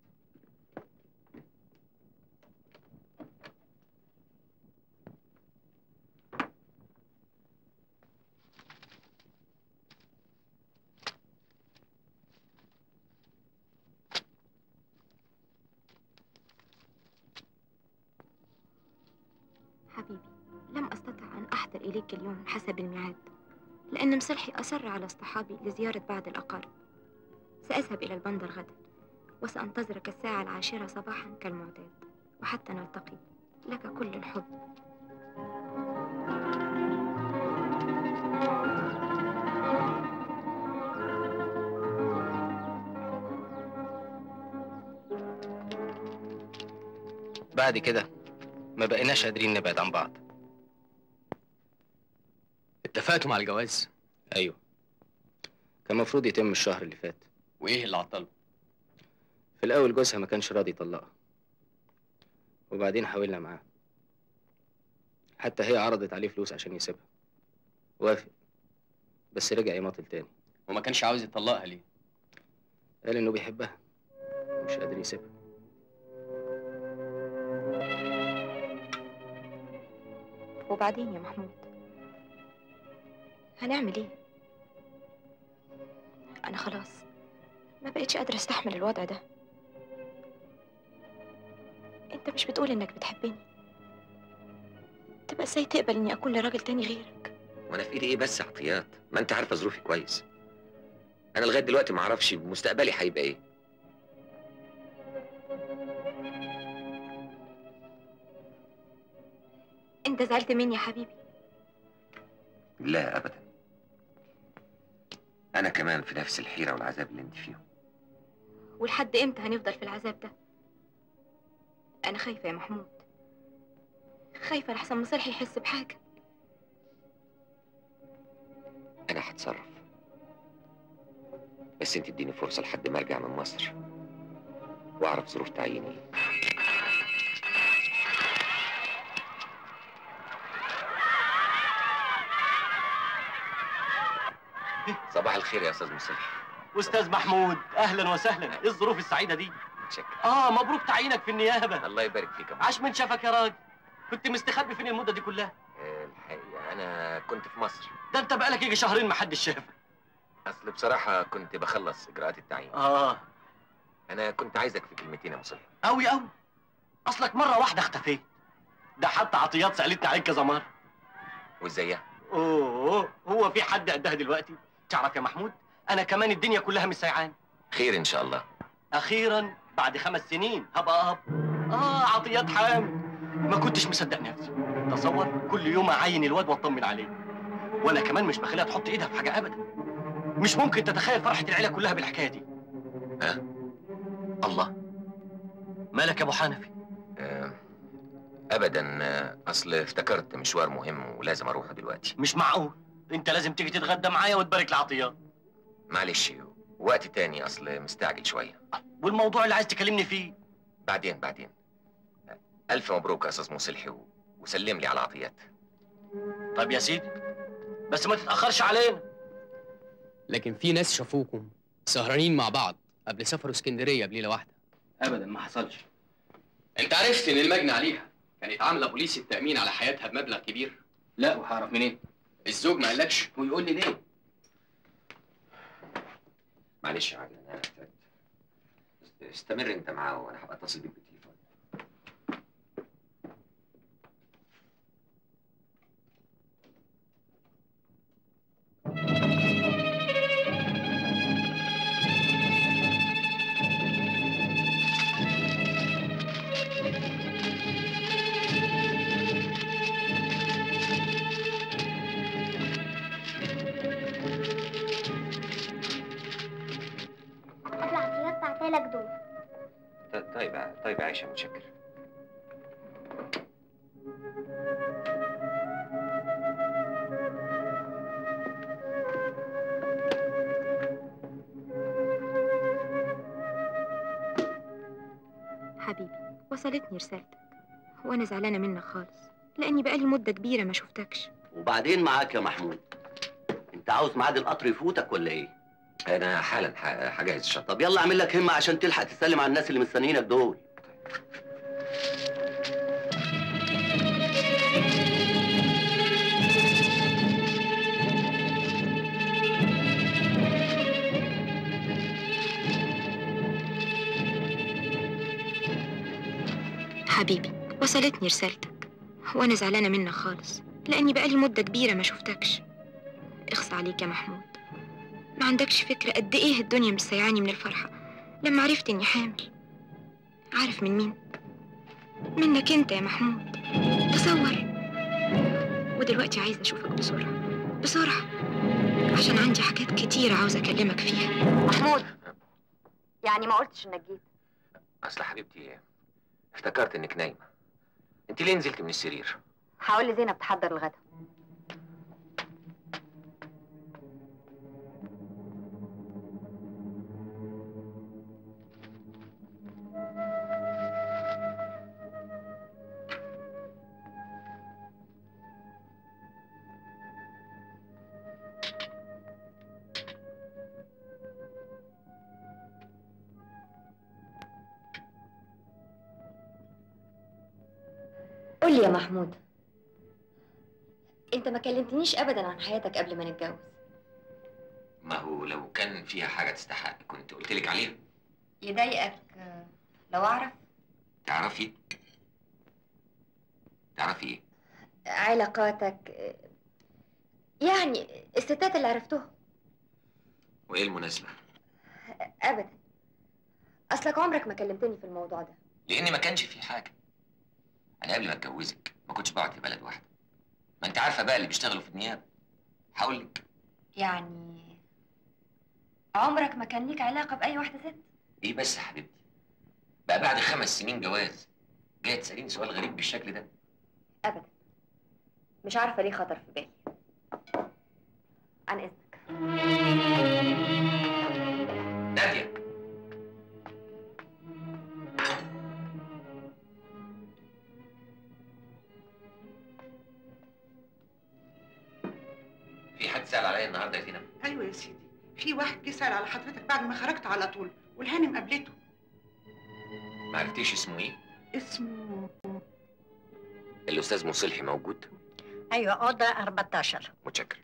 حبيبي، لم أستطع أن أحضر إليك اليوم حسب الميعاد، لأن مصلحي أصر على اصطحابي لزيارة بعض الأقارب. سأذهب إلى البندر غدا، وسأنتظرك الساعة 10 صباحا كالمعتاد، وحتى نلتقي لك كل الحب. بعد كده ما بقيناش قادرين نبعد عن بعض. اتفقتوا على الجواز؟ ايوه، كان المفروض يتم الشهر اللي فات. وايه اللي عطله؟ في الاول جوزها ما كانش راضي يطلقها، وبعدين حاولنا معاه، حتى هي عرضت عليه فلوس عشان يسيبها، وافق، بس رجع يماطل تاني. وما كانش عاوز يطلقها ليه؟ قال انه بيحبها ومش قادر يسيبها. وبعدين يا محمود هنعمل ايه؟ انا خلاص ما بقتش قادرة استحمل الوضع ده. انت مش بتقول انك بتحبني؟ تبقى ازاي تقبل اني اكون لراجل تاني غيرك؟ وانا في ايدي ايه بس يا عطيات؟ ما انت عارفه ظروفي كويس. انا لغايه دلوقتي ما اعرفش مستقبلي هيبقى ايه. انت زعلت مني يا حبيبي؟ لا ابدا، انا كمان في نفس الحيره والعذاب اللي انت فيهم. ولحد امتى هنفضل في العذاب ده؟ انا خايفه يا محمود، خايفه لحسن مصلحي يحس بحاجه. انا هتصرف، بس انت اديني فرصه لحد ما ارجع من مصر واعرف ظروف تعييني ايه. صباح الخير يا استاذ مصلح. استاذ محمود، اهلا وسهلا. ايه الظروف السعيده دي؟ متشكر. مبروك تعيينك في النيابه. الله يبارك فيك يا عاش من شافك يا راجل. كنت مستخبي فين المده دي كلها؟ الحقيقه انا كنت في مصر. ده انت بقالك يجي شهرين ما حدش شافك. اصل بصراحه كنت بخلص اجراءات التعيين. انا كنت عايزك في كلمتين يا مصلح. قوي قوي. اصلك مره واحده اختفيت. ده حتى عطيات سالتني عليك كذا مره. وازيها؟ هو في حد قدها دلوقتي؟ تعرف يا محمود، انا كمان الدنيا كلها مش سايعاني. خير ان شاء الله. اخيرا بعد 5 سنين هبقى اب. عطيات حامل. ما كنتش مصدق نفسي. تصور كل يوم اعاين الواد واطمن عليه. وانا كمان مش بخليها تحط ايدها في حاجه ابدا. مش ممكن تتخيل فرحه العيله كلها بالحكايه دي. الله، مالك يا ابو حنفي؟ ابدا، اصل افتكرت مشوار مهم ولازم اروحه دلوقتي. مش معقول، انت لازم تيجي تتغدى معايا وتبارك لعطيات. معلش، وقت تاني، اصل مستعجل شويه. والموضوع اللي عايز تكلمني فيه؟ بعدين. الف مبروك يا استاذ مصلحي، وسلم لي على عطيات. طيب يا سيدي، بس ما تتاخرش علينا. لكن في ناس شافوكم سهرانين مع بعض قبل سفروا اسكندريه بليله واحده. ابدا ما حصلش. انت عرفت ان المجني عليها كانت عامله بوليس التامين على حياتها بمبلغ كبير؟ لا، وهعرف منين؟ الزوج ما قالكش؟ ويقول لي ليه؟ معلش يا عادل، انا تعبت. استمر انت معاه وانا هبقى اتصل بيك بالتليفون. العطيات بعتلك دول. طيب يا عائشه، متشكر. حبيبي، وصلتني رسالتك وانا زعلانه منك خالص، لاني بقالي مده كبيره ما شفتكش. وبعدين معاك يا محمود، انت عاوز ميعاد القطر يفوتك ولا ايه؟ انا حالا هجهز الشنطه. طب يلا اعمل لك همه عشان تلحق تسلم على الناس اللي مستنيينك دول. حبيبي، وصلتني رسالتك وانا زعلانه منك خالص، لاني بقالي مده كبيره ما شفتكش. اخص عليك يا محمود، ما عندكش فكره قد ايه الدنيا مسيعاني من الفرحه لما عرفت اني حامل. عارف من مين؟ منك انت يا محمود. تصور. ودلوقتي عايزه اشوفك بسرعه عشان عندي حاجات كتير عاوزه اكلمك فيها. محمود، يعني ما قلتش انك جيت؟ اصل حبيبتي افتكرت انك نايمه. انت ليه نزلت من السرير؟ هقول لزينب تحضر الغدا. قول لي يا محمود، انت ما كلمتنيش ابدا عن حياتك قبل ما نتجوز. ما هو لو كان فيها حاجه تستحق كنت قلت لك عليها. يضايقك لو اعرف؟ تعرفي ايه؟ علاقاتك، يعني الستات اللي عرفتهم. وايه المناسبه؟ ابدا، اصلك عمرك ما كلمتني في الموضوع ده. لان ما كانش في حاجه. انا قبل ما اتجوزك ما كنتش بقعد في بلد واحده. ما انت عارفه بقى اللي بيشتغلوا في النيابه. هقول لك. يعني عمرك ما كان ليك علاقه باي واحده ست؟ ايه بس يا حبيبتي؟ بقى بعد 5 سنين جواز جاي تساليني سؤال غريب بالشكل ده؟ ابدا، مش عارفه ليه خطر في بالي. عن اذنك. ناديه، في حد سأل عليا النهارده يا زينب؟ ايوه يا سيدي، في واحد جه سأل على حضرتك بعد ما خرجت على طول، والهانم قابلته. ما عرفتيش اسمه ايه؟ اسمه الاستاذ مصلحي موجود؟ ايوه، اوضه 14. متشكر.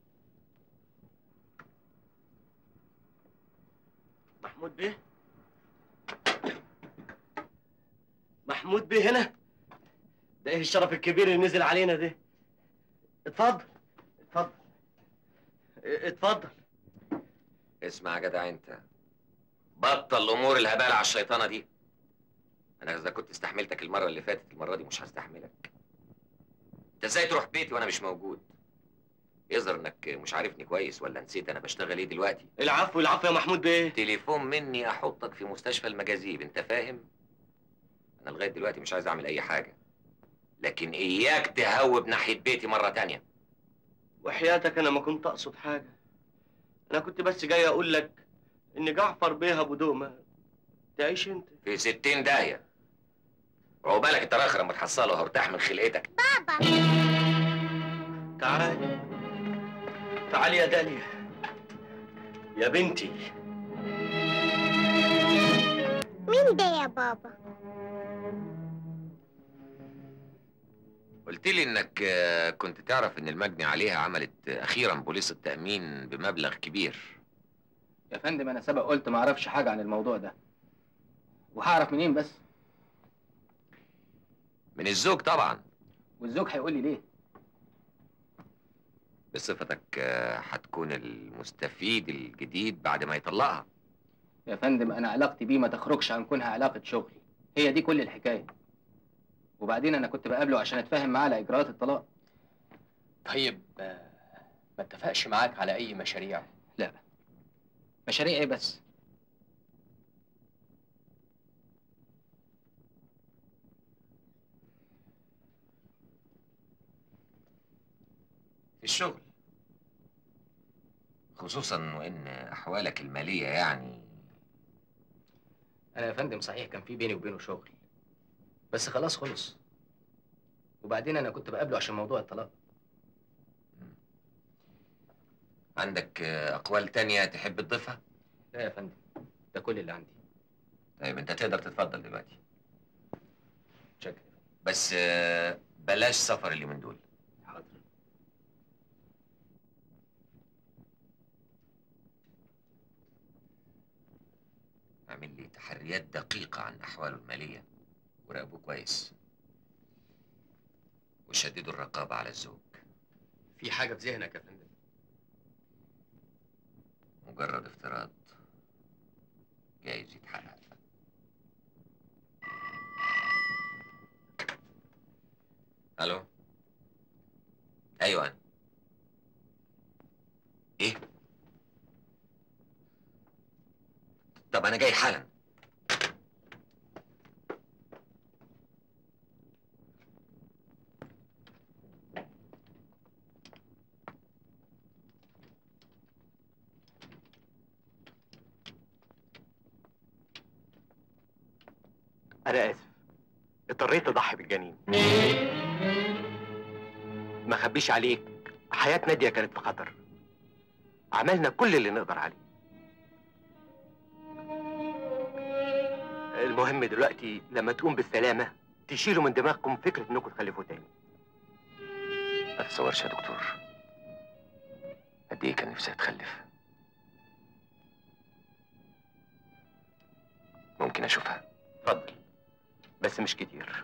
محمود بيه؟ محمود بيه هنا؟ ده ايه الشرف الكبير اللي نزل علينا ده؟ اتفضل اتفضل اتفضل. اسمع يا جدع انت، بطل امور الهبالة على الشيطانه دي. انا اذا كنت استحملتك المره اللي فاتت، المره دي مش هستحملك. انت ازاي تروح بيتي وانا مش موجود؟ يظهر انك مش عارفني كويس، ولا نسيت انا بشتغل ايه دلوقتي؟ العفو العفو يا محمود بيه. تليفون مني احطك في مستشفى المجاذيب، انت فاهم؟ انا لغايه دلوقتي مش عايز اعمل اي حاجه، لكن اياك تهوب ناحيه بيتي مره تانية. وحياتك انا ما كنت اقصد حاجه، انا كنت بس جاي اقول لك ان جعفر بيه ابو دومه تعيش انت في 60 داهيه. عقبالك انت الاخر لما تحصله هرتاح من خلقتك. بابا تعالي تعالي يا داليا يا بنتي. مين ده يا بابا؟ قلت لي انك كنت تعرف ان المجني عليها عملت اخيرا بوليس التأمين بمبلغ كبير. يا فندم انا سبق قلت ما اعرفش حاجه عن الموضوع ده، وهعرف منين بس؟ من الزوج طبعا. والزوج هيقول لي ليه؟ بصفتك هتكون المستفيد الجديد بعد ما يطلقها. يا فندم انا علاقتي بيه ما تخرجش عن كونها علاقه شغل، هي دي كل الحكايه. وبعدين انا كنت بقابله عشان اتفاهم معاه على اجراءات الطلاق. طيب ما اتفقش معاك على اي مشاريع؟ لا. مشاريع ايه بس؟ في الشغل، خصوصا وان احوالك الماليه يعني. انا يا فندم صحيح كان في بيني وبينه شغل، بس خلاص خلص. وبعدين انا كنت بقابله عشان موضوع الطلاق. عندك اقوال تانية تحب تضيفها؟ لا يا فندم، ده كل اللي عندي. طيب انت تقدر تتفضل دلوقتي. شكرا. بس بلاش سفر اللي من دول. حاضر. اعمل لي تحريات دقيقة عن احواله المالية، وراقبوه كويس، وشددوا الرقابة على الزوج. في حاجة في ذهنك يا فندم؟ مجرد افتراض جايز يتحقق. الو. ايوه انا. ايه؟ طب انا جاي حالا. انا اسف، اضطريت اضحي بالجنين. ما اخبيش عليك، حياة نادية كانت في خطر. عملنا كل اللي نقدر عليه. المهم دلوقتي لما تقوم بالسلامة تشيلوا من دماغكم فكرة انكم تخلفوا تاني. ما تتصورش يا دكتور قد ايه كان نفسي اتخلف. ممكن اشوفها؟ اتفضل، بس مش كتير.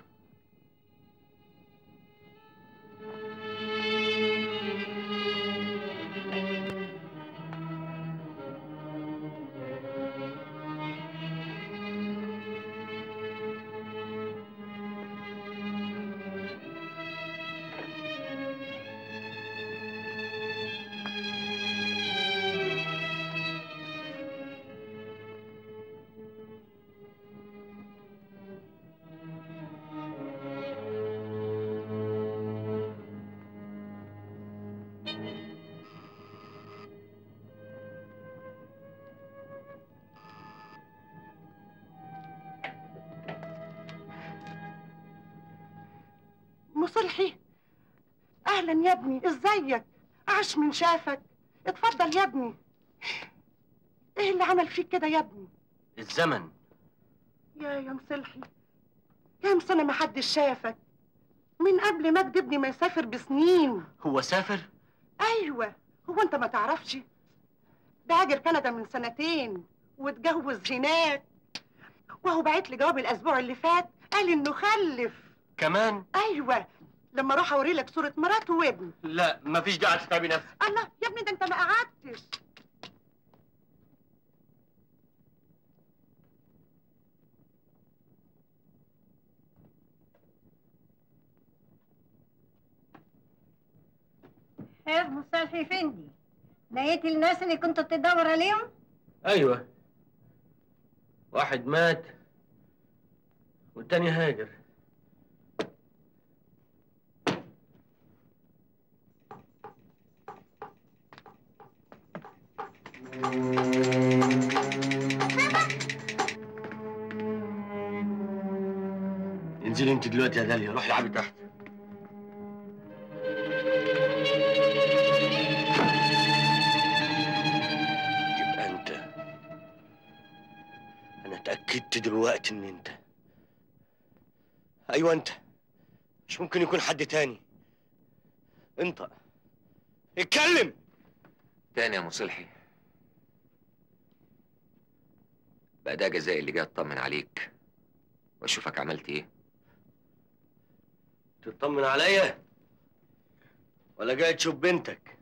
مصلحي، اهلا يا ابني، ازيك؟ عاش من شافك. اتفضل يا ابني. اللي عمل فيك كده يا ابني؟ الزمن. يا مصلحي، كام سنة ما حدش شافك من قبل مجدي ابني ما يسافر بسنين. هو سافر؟ ايوه، هو انت ما تعرفش؟ ده هاجر كندا من 2 سنين واتجوز هناك، وهو بعت لي جواب الاسبوع اللي فات قال انه خلف كمان. ايوه، لما اروح اوري لك صورة مراته وابنه. لا مفيش داعي تتعبي نفسك. الله يا ابني، ده انت ما قعدتش. خير مصالحي فندي؟ لقيت الناس اللي كنت بتدور عليهم؟ ايوه، واحد مات والتاني هاجر. انزلي انت دلوقتي يا داليا، روحي العبي تحت. يبقى انت، انا اتأكدت دلوقتي ان انت. ايوه انت، مش ممكن يكون حد تاني. انت اتكلم تاني يا مصلحي. بقى ده جزائي اللي جاي اطمن عليك واشوفك عملت ايه. تطمن عليا ولا جاي تشوف بنتك؟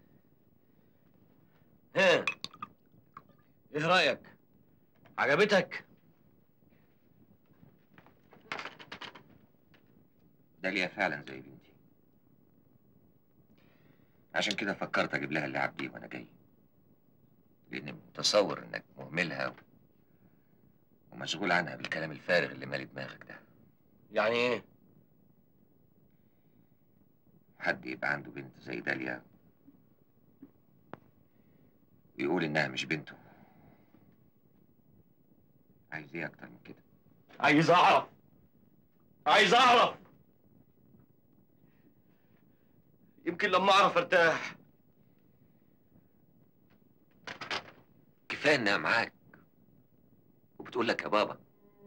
ها، ايه رأيك؟ عجبتك؟ داليا فعلا زي بنتي، عشان كده فكرت اجيب لها اللعب دي وانا جاي، لاني متصور انك مهملها ومشغول عنها بالكلام الفارغ اللي مالي دماغك ده. يعني ايه؟ حد يبقى عنده بنت زي داليا ويقول انها مش بنته، عايز ايه اكتر من كده؟ عايز اعرف، عايز اعرف. يمكن لما اعرف ارتاح. كفايه انها معاك وبتقول لك يا بابا.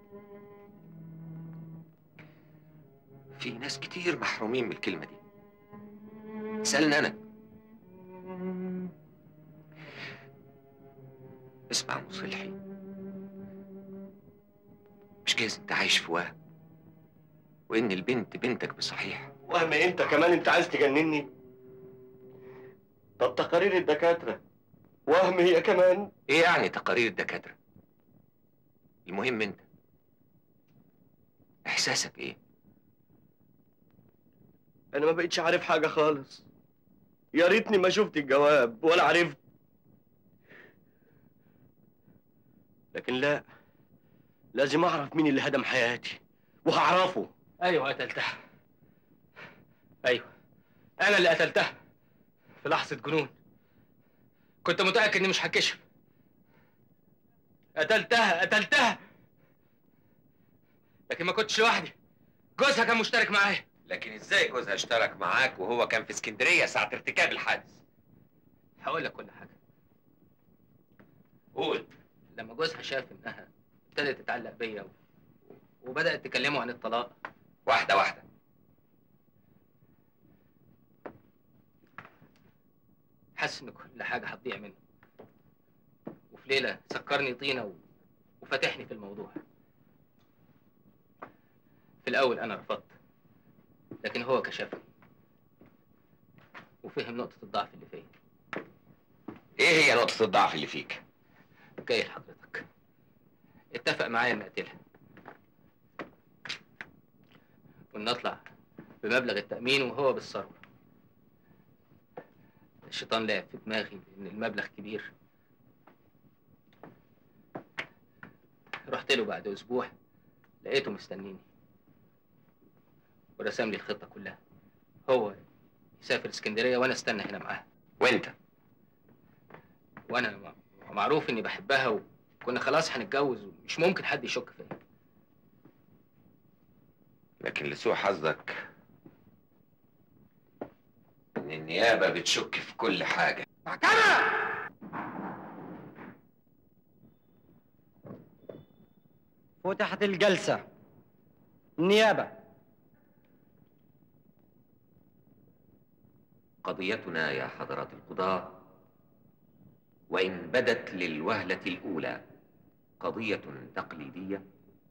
في ناس كتير محرومين من الكلمه دي، اسالني انا. اسمع يا مصلحي، مش جايز انت عايش في وهم وان البنت بنتك بصحيح. وهم انت كمان؟ انت عايز تجنني؟ طب تقارير الدكاتره وهم هي كمان؟ ايه يعني تقارير الدكاتره؟ المهم انت احساسك ايه؟ انا ما بقتش عارف حاجه خالص. يا ريتني ما شفت الجواب ولا عرفت. لكن لا، لازم اعرف مين اللي هدم حياتي وهعرفه. ايوه قتلتها. ايوه انا اللي قتلتها في لحظه جنون. كنت متاكد اني مش هتكشف. قتلتها لكن ما كنتش لوحدي، جوزها كان مشترك معايا. لكن ازاي جوزها اشترك معاك وهو كان في اسكندريه ساعه ارتكاب الحادث؟ هقول لك كل حاجه. قول. لما جوزها شاف انها ابتدت تتعلق بيا وبدات تكلمه عن الطلاق، واحده واحده، حس ان كل حاجه هتضيع منه، وفي ليله سكرني طينه وفتحني في الموضوع. في الاول انا رفضت، لكن هو كشفني وفهم نقطه الضعف اللي فيا. ايه هي نقطه الضعف اللي فيك؟ جاي لحضرتك. اتفق معايا اني اقتلها وان اطلع بمبلغ التأمين وهو بالثروة. الشيطان لعب في دماغي ان المبلغ كبير. رحت له بعد اسبوع، لقيته مستنيني ورسم لي الخطة كلها. هو يسافر اسكندرية وانا استنى هنا معاه. وانت؟ وانا معروف اني بحبها وكنا خلاص هنتجوز ومش ممكن حد يشك فيا. لكن لسوء حظك ان النيابه بتشك في كل حاجه. محكمه! فتحت الجلسة. النيابة. قضيتنا يا حضرات القضاة، وإن بدت للوهلة الأولى قضية تقليدية،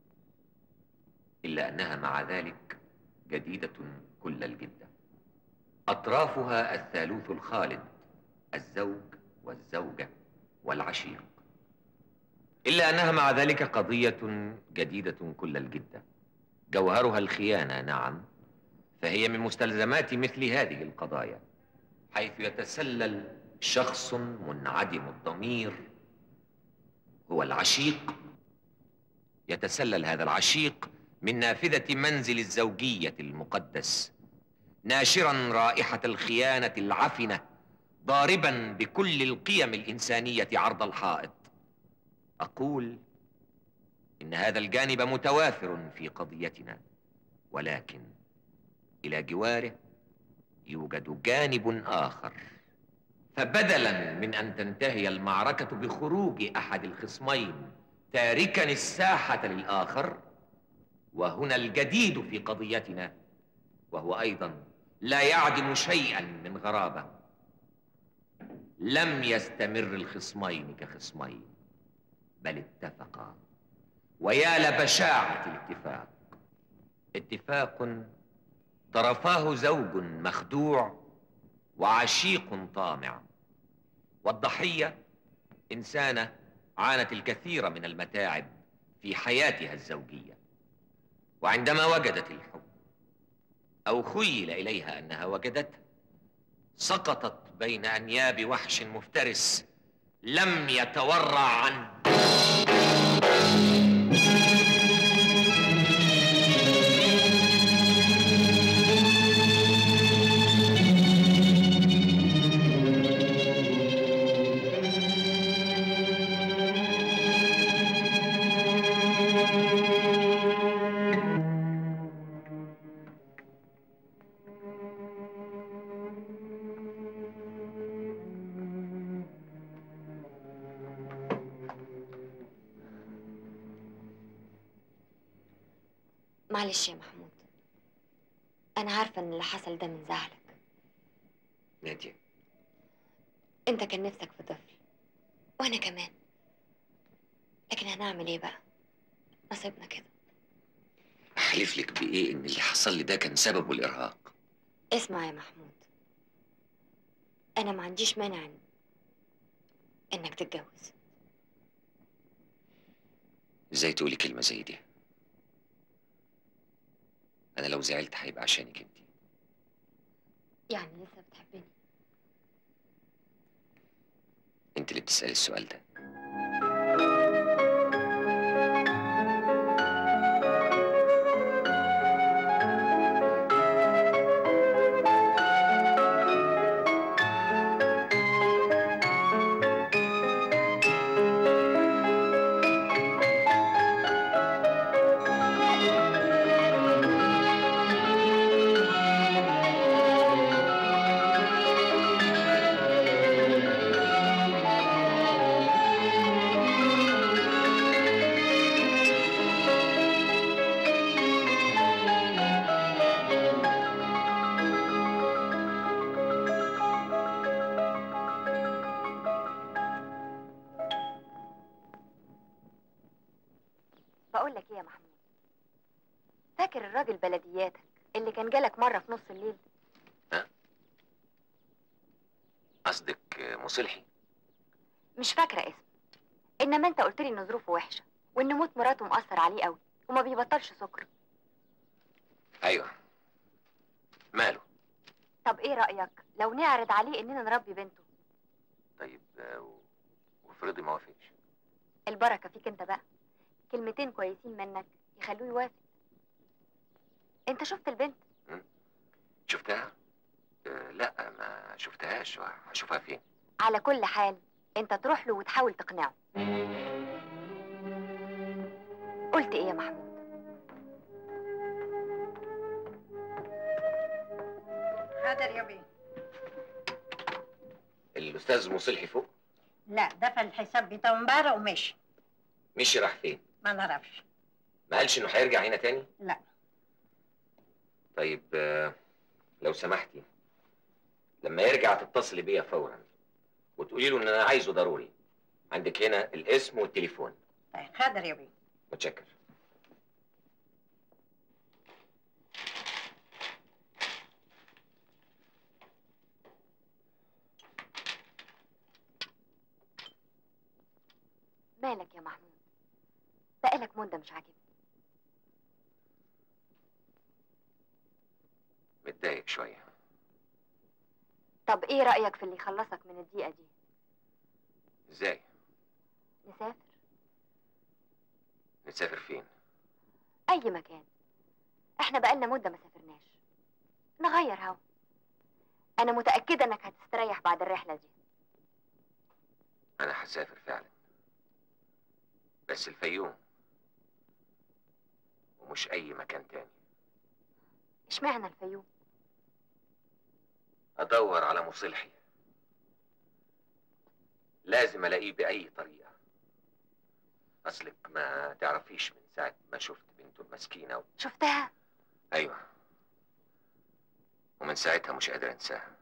إلا أنها مع ذلك جديدة كل الجدة. أطرافها الثالوث الخالد، الزوج والزوجة والعشيق، إلا أنها مع ذلك قضية جديدة كل الجدة. جوهرها الخيانة، نعم، فهي من مستلزمات مثل هذه القضايا، حيث يتسلل شخص منعدم الضمير هو العشيق. يتسلل هذا العشيق من نافذة منزل الزوجية المقدس، ناشرا رائحة الخيانة العفنة، ضاربا بكل القيم الإنسانية عرض الحائط. أقول إن هذا الجانب متوافر في قضيتنا، ولكن إلى جواره يوجد جانب آخر. فبدلا من أن تنتهي المعركة بخروج أحد الخصمين تاركا الساحة للآخر، وهنا الجديد في قضيتنا، وهو أيضا لا يعدم شيئا من غرابة، لم يستمر الخصمين كخصمين، بل اتفقا. ويا لبشاعة الاتفاق، اتفاق طرفاه زوج مخدوع وعشيق طامع، والضحية إنسانة عانت الكثير من المتاعب في حياتها الزوجية، وعندما وجدت الحب أو خيل إليها أنها وجدته، سقطت بين أنياب وحش مفترس لم يتورع عنه. معلش يا محمود، أنا عارفة إن اللي حصل ده من زعلك. نادية، أنت كان نفسك في طفل وأنا كمان، لكن هنعمل إيه بقى؟ نصيبنا كده. أحلف لك بإيه إن اللي حصل لي ده كان سببه الإرهاق. اسمع يا محمود، أنا ما عنديش مانع إنك تتجوز. إزاي تقولي كلمة زي دي؟ أنا لو زعلت هيبقى عشانك أنت. يعني لسه بتحبني؟ أنت اللي بتسألي السؤال ده. بقول لك ايه يا محمود، فاكر الراجل بلدياتك اللي كان جالك مره في نص الليل؟ قصدك مصلحي؟ مش فاكره اسمه، انما انت قلت لي ان ظروفه وحشه وان موت مراته مأثر عليه قوي وما بيبطلش سكر. ايوه، ماله؟ طب ايه رايك لو نعرض عليه اننا نربي بنته؟ طيب وافرضي ما وافقش؟ البركه فيك انت بقى، كلمتين كويسين منك يخلوه يوافق. انت شفت البنت؟ شفتها؟ لا ما شفتهاش. هشوفها فين؟ على كل حال انت تروح له وتحاول تقنعه. قلت ايه يا محمود؟ حاضر يا بيه. الاستاذ مصلحي فوق؟ لا، دفع الحساب بتاعه امبارح ومشي. مشي راح فين؟ ما نعرفش. ما قالش انه هيرجع هنا تاني؟ لا. طيب لو سمحتي لما يرجع تتصلي بيا فورا وتقولي له ان انا عايزه ضروري. عندك هنا الاسم والتليفون. طيب حاضر يا بيه. متشكر. مالك يا محمود؟ بقالك مدة مش عاجبني. متضايق شوية. طب ايه رأيك في اللي يخلصك من الضيقة دي؟ ازاي؟ نسافر. نسافر فين؟ أي مكان. احنا بقالنا مدة ما سافرناش. نغير هوا. أنا متأكدة إنك هتستريح بعد الرحلة دي. أنا هسافر فعلا، بس الفيوم ومش أي مكان تاني. اشمعنى الفيوم؟ أدور على مصلحي، لازم ألاقيه بأي طريقة. أصلك ما تعرفيش من ساعة ما شفت بنته المسكينة شفتها؟ أيوة، ومن ساعتها مش قادر أنساها.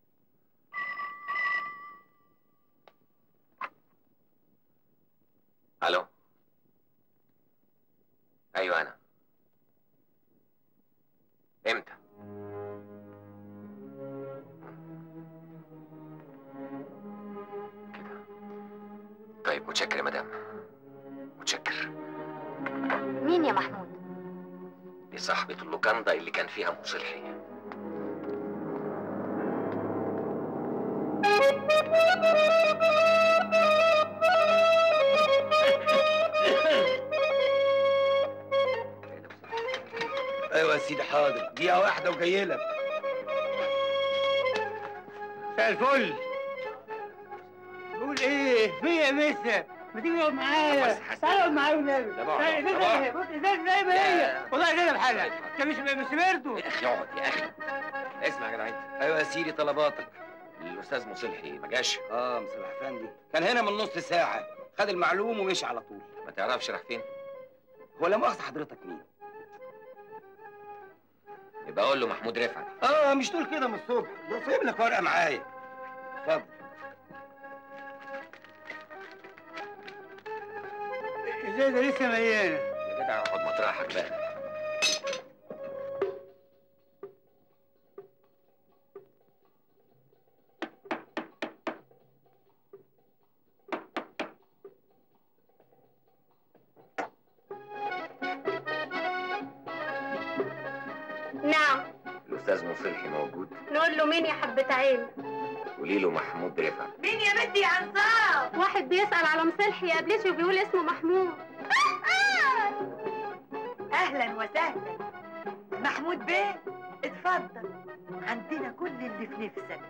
ألو؟ أيوة أنا. إمتى؟ كده. طيب متشكر يا مدام، متشكر. مين يا محمود؟ دي صاحبة اللوكاندا اللي كان فيها مصلحي. ايوه يا سيدي حاضر، دقيقة واحدة وجاي لك. مساء الفل. بقول ايه؟ في مسا ما تيجي تقعد معايا؟ تعالى اقعد معايا والنبي. بص ازاي زي ما هي، والله كده بحالها. انت مش سمعته؟ يا اخي اقعد يا اخي. اسمع يا جدع انت. ايوه يا سيدي طلباتك. الاستاذ مصلحي ما جاش؟ مصلح افندي كان هنا من نص ساعة، خد المعلوم ومشي على طول. ما تعرفش راح فين؟ هو لا مؤاخذة حضرتك مين؟ يبقى اقول له محمود رفعت. مش تقول كده من الصبح، ده سايب لك ورقة معايا. اتفضل. ازاي ده لسه مليانة؟ يا جدع اقعد مطرحك بقى. نعم. الاستاذ مصلحي موجود؟ نقول له مين يا حبة عين؟ قولي له محمود رفعت. مين يا بنتي يا عنصار؟ واحد بيسأل على مصلحي يا قبلتي وبيقول اسمه محمود. اهلا وسهلا. محمود بيه اتفضل، عندنا كل اللي في نفسك.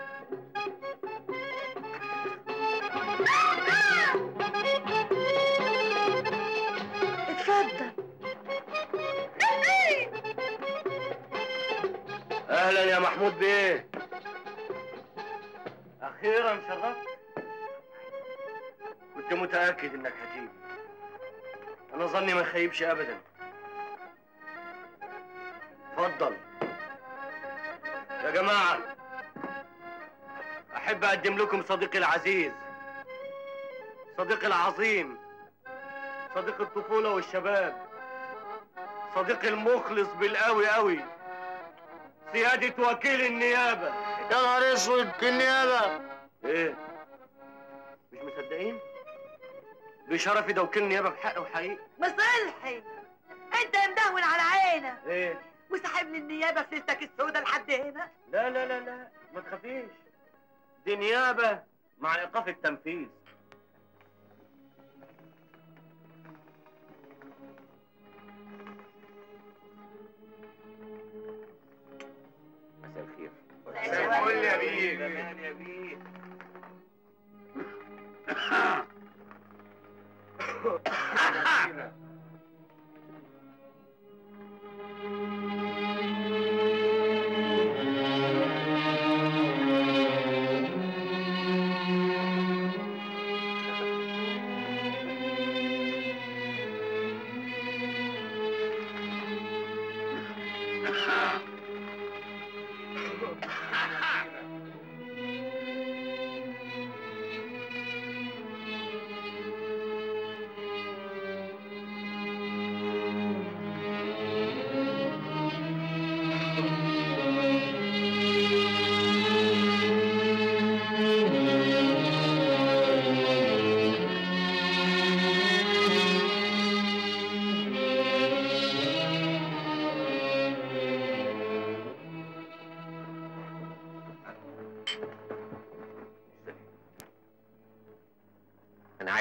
اتفضل. اهلا يا محمود بيه. اخيرا شرفت. كنت متاكد انك هتيجي. انا ظني ما يخيبش ابدا. اتفضل يا جماعه. احب اقدم لكم صديقي العزيز، صديقي العظيم، صديق الطفوله والشباب، صديقي المخلص بالقوي قوي، سيادة وكيل النيابة. يا نهار اسود، النيابة؟ ايه؟ مش مصدقين؟ بشرفي ده وكيل النيابة بحق وحقيقي. مصلحي انت مدهون على عينك. ايه؟ وسحب لي النيابة في ليلتك السوداء لحد هنا. لا لا لا لا، ما تخافيش. دي نيابة مع ايقاف التنفيذ. مساء الخير. مساء الفل يا بيه. زمان يا بيه.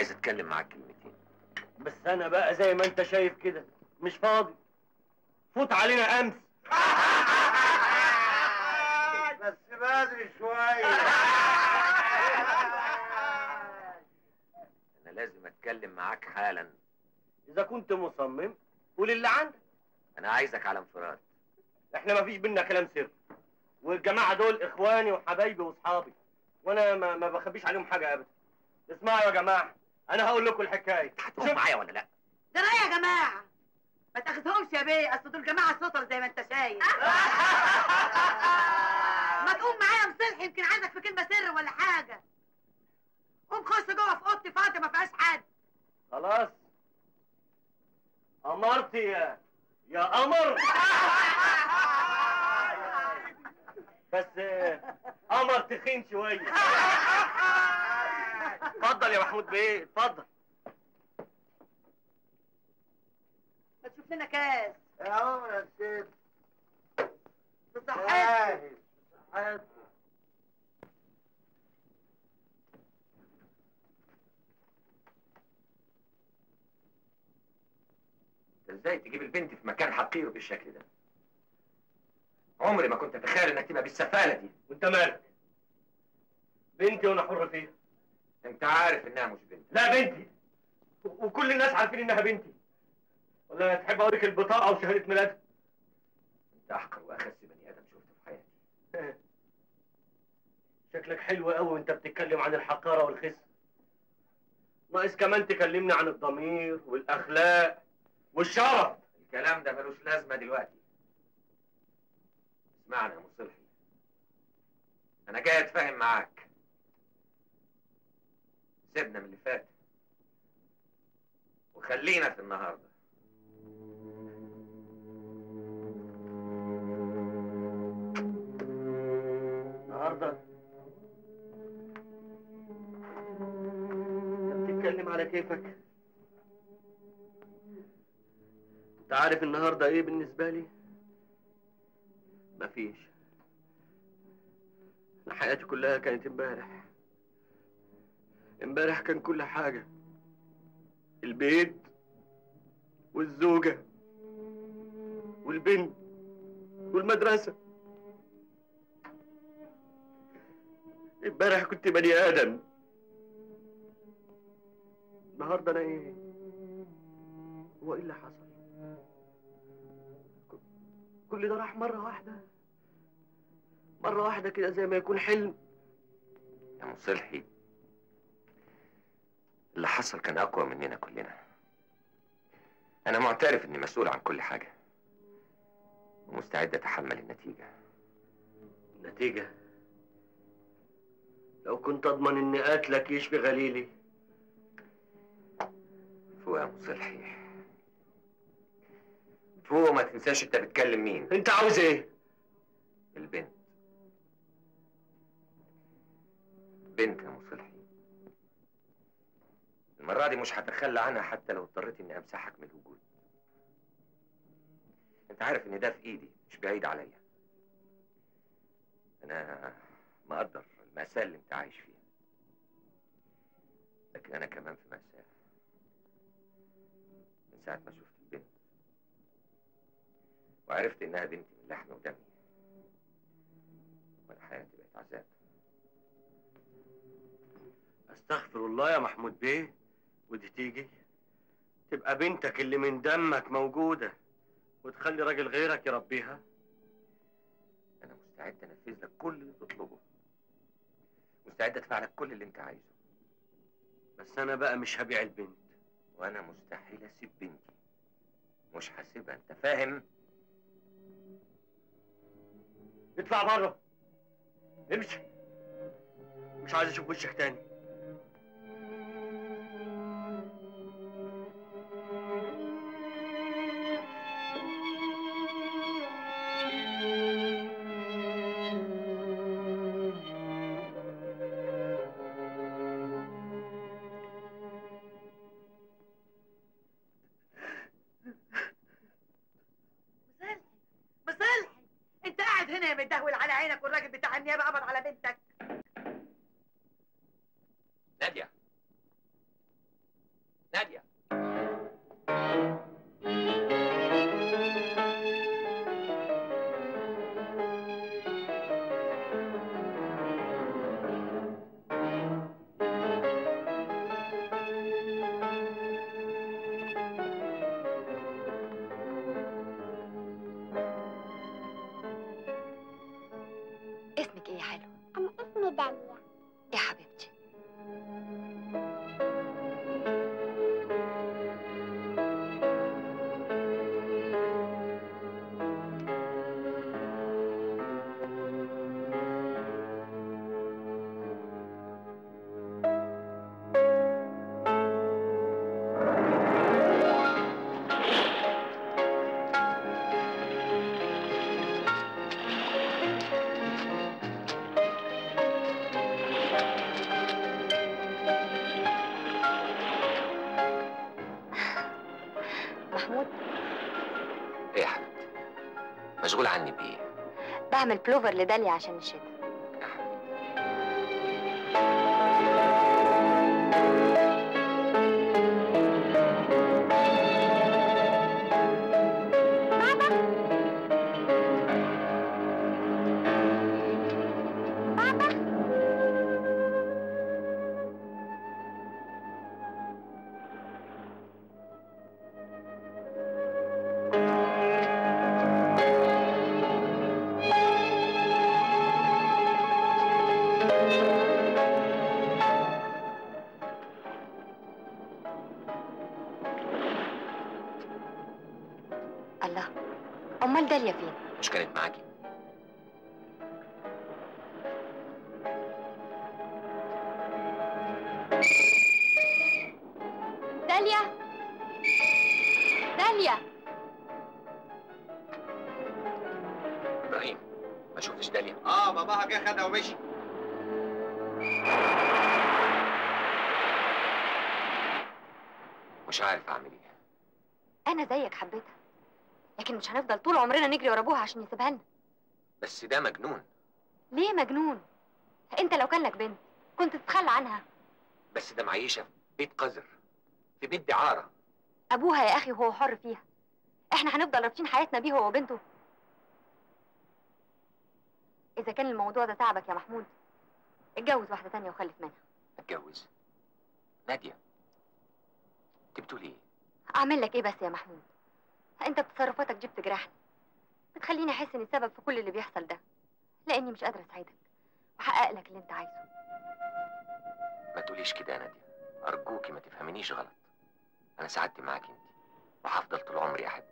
عايز اتكلم معاك كلمتين. بس انا بقى زي ما انت شايف كده مش فاضي. فوت علينا امس. بس بدري شويه. انا لازم اتكلم معاك حالا. اذا كنت مصمم قول اللي عندك. انا عايزك على انفراد. احنا مفيش بينا كلام سر، والجماعه دول اخواني وحبايبي واصحابي، وانا ما بخبيش عليهم حاجه ابدا. اسمعوا يا جماعه، انا هقول لكم الحكايه. هتقوم معايا ولا لا؟ ده لا يا جماعه، ما تاخدهمش يا بيه، اصل دول جماعه سطر زي ما انت شايف. ما تقوم معايا مصلحي، يمكن عندك في كلمه سر ولا حاجه. قوم خش جوه في اوضتي فاضيه ما فيهاش حد. خلاص امرتي يا قمر. بس قمر تخين شويه. اتفضل يا محمود بيه، اتفضل. ما تشوف لنا كاس. يا عمر يا سيد. بصحتك. ازاي تجيب البنت في مكان حقير بالشكل ده؟ عمري ما كنت اتخيل انك تبقى بالسفاله دي. وانت مالك؟ بنتي وانا حر فيها. انت عارف انها مش بنت. لا بنتي، وكل الناس عارفين انها بنتي. ولا تحب اوريك البطاقه وشهاده ميلادها؟ انت احقر واخس بني ادم شفته في حياتي. شكلك حلو قوي وانت بتتكلم عن الحقاره والخس. ناقص كمان تكلمني عن الضمير والاخلاق والشرف. الكلام ده ملوش لازمه دلوقتي. اسمعني يا مصلحي، انا جاي اتفاهم معاك. سيبنا من اللي فات وخلينا في النهارده. النهارده انت بتتكلم على كيفك. انت عارف النهارده ايه بالنسبه لي؟ مفيش. انا حياتي كلها كانت امبارح. امبارح كان كل حاجه، البيت والزوجه والبنت والمدرسه. امبارح كنت بني ادم. النهارده انا ايه؟ هو ايه اللي حصل؟ كل ده راح مره واحده، مره واحده كده زي ما يكون حلم. يا مصلحي، اللي حصل كان اقوى مننا كلنا. انا معترف اني مسؤول عن كل حاجه ومستعد اتحمل النتيجه. النتيجه؟ لو كنت اضمن ان قتلك يشفي غليلي. فوق يا مصلحي، فوق. ما تنساش انت بتكلم مين. انت عاوز ايه؟ البنت. بنت يا مصلحي، المرة دي مش هتخلى عنها حتى لو اضطريت اني امسحك من الوجود. انت عارف ان ده في ايدي، مش بعيد عليا. انا مقدر المأساة اللي انت عايش فيها، لكن انا كمان في مأساة. من ساعة ما شفت البنت وعرفت انها بنتي من لحم ودمي، وانا حياتي بقت عذاب. استغفر الله يا محمود بيه. ودي تيجي تبقى بنتك اللي من دمك موجودة وتخلي راجل غيرك يربيها؟ انا مستعد انفذ لك كل اللي تطلبه، مستعد ادفع لك كل اللي انت عايزه، بس انا بقى مش هبيع البنت. وانا مستحيل اسيب بنتي، مش هسيبها. انت فاهم؟ اطلع بره، امشي، مش عايز اشوف وشك تاني. مصلحي، انت قاعد هنا يا متدهول على عينك والراجل بتاع النيابه قبض على بنتك. نادية، مشغول عني بايه؟ بعمل بلوفر لداليا عشان الشتاء. الله، امال داليا فين؟ مش كانت معاكي؟ داليا داليا. ابراهيم ما شفتش داليا؟ باباها جه خدها ومشي. مش عارف اعمل ايه. انا زيك حبيتها، لكن مش هنفضل طول عمرنا نجري ورا ابوها عشان يسيبها لنا. بس ده مجنون. ليه مجنون؟ انت لو كان لك بنت كنت تتخلى عنها. بس ده معيشه في بيت قذر، في بيت دعاره. ابوها يا اخي وهو حر فيها، احنا هنفضل رابطين حياتنا بيه هو وبنته؟ اذا كان الموضوع ده تعبك يا محمود، اتجوز واحده تانية وخلف منها. اتجوز؟ ناديه انت بتقولي ايه؟ اعمل لك ايه بس يا محمود؟ انت بتصرفاتك دي بتجرحني، بتخليني احس اني السبب في كل اللي بيحصل ده، لاني مش قادره اساعدك واحقق لك اللي انت عايزه. ما تقوليش كده يا ناديه، ارجوكي ما تفهمنيش غلط. انا سعدت معاكي انت وهفضل طول عمري احبك.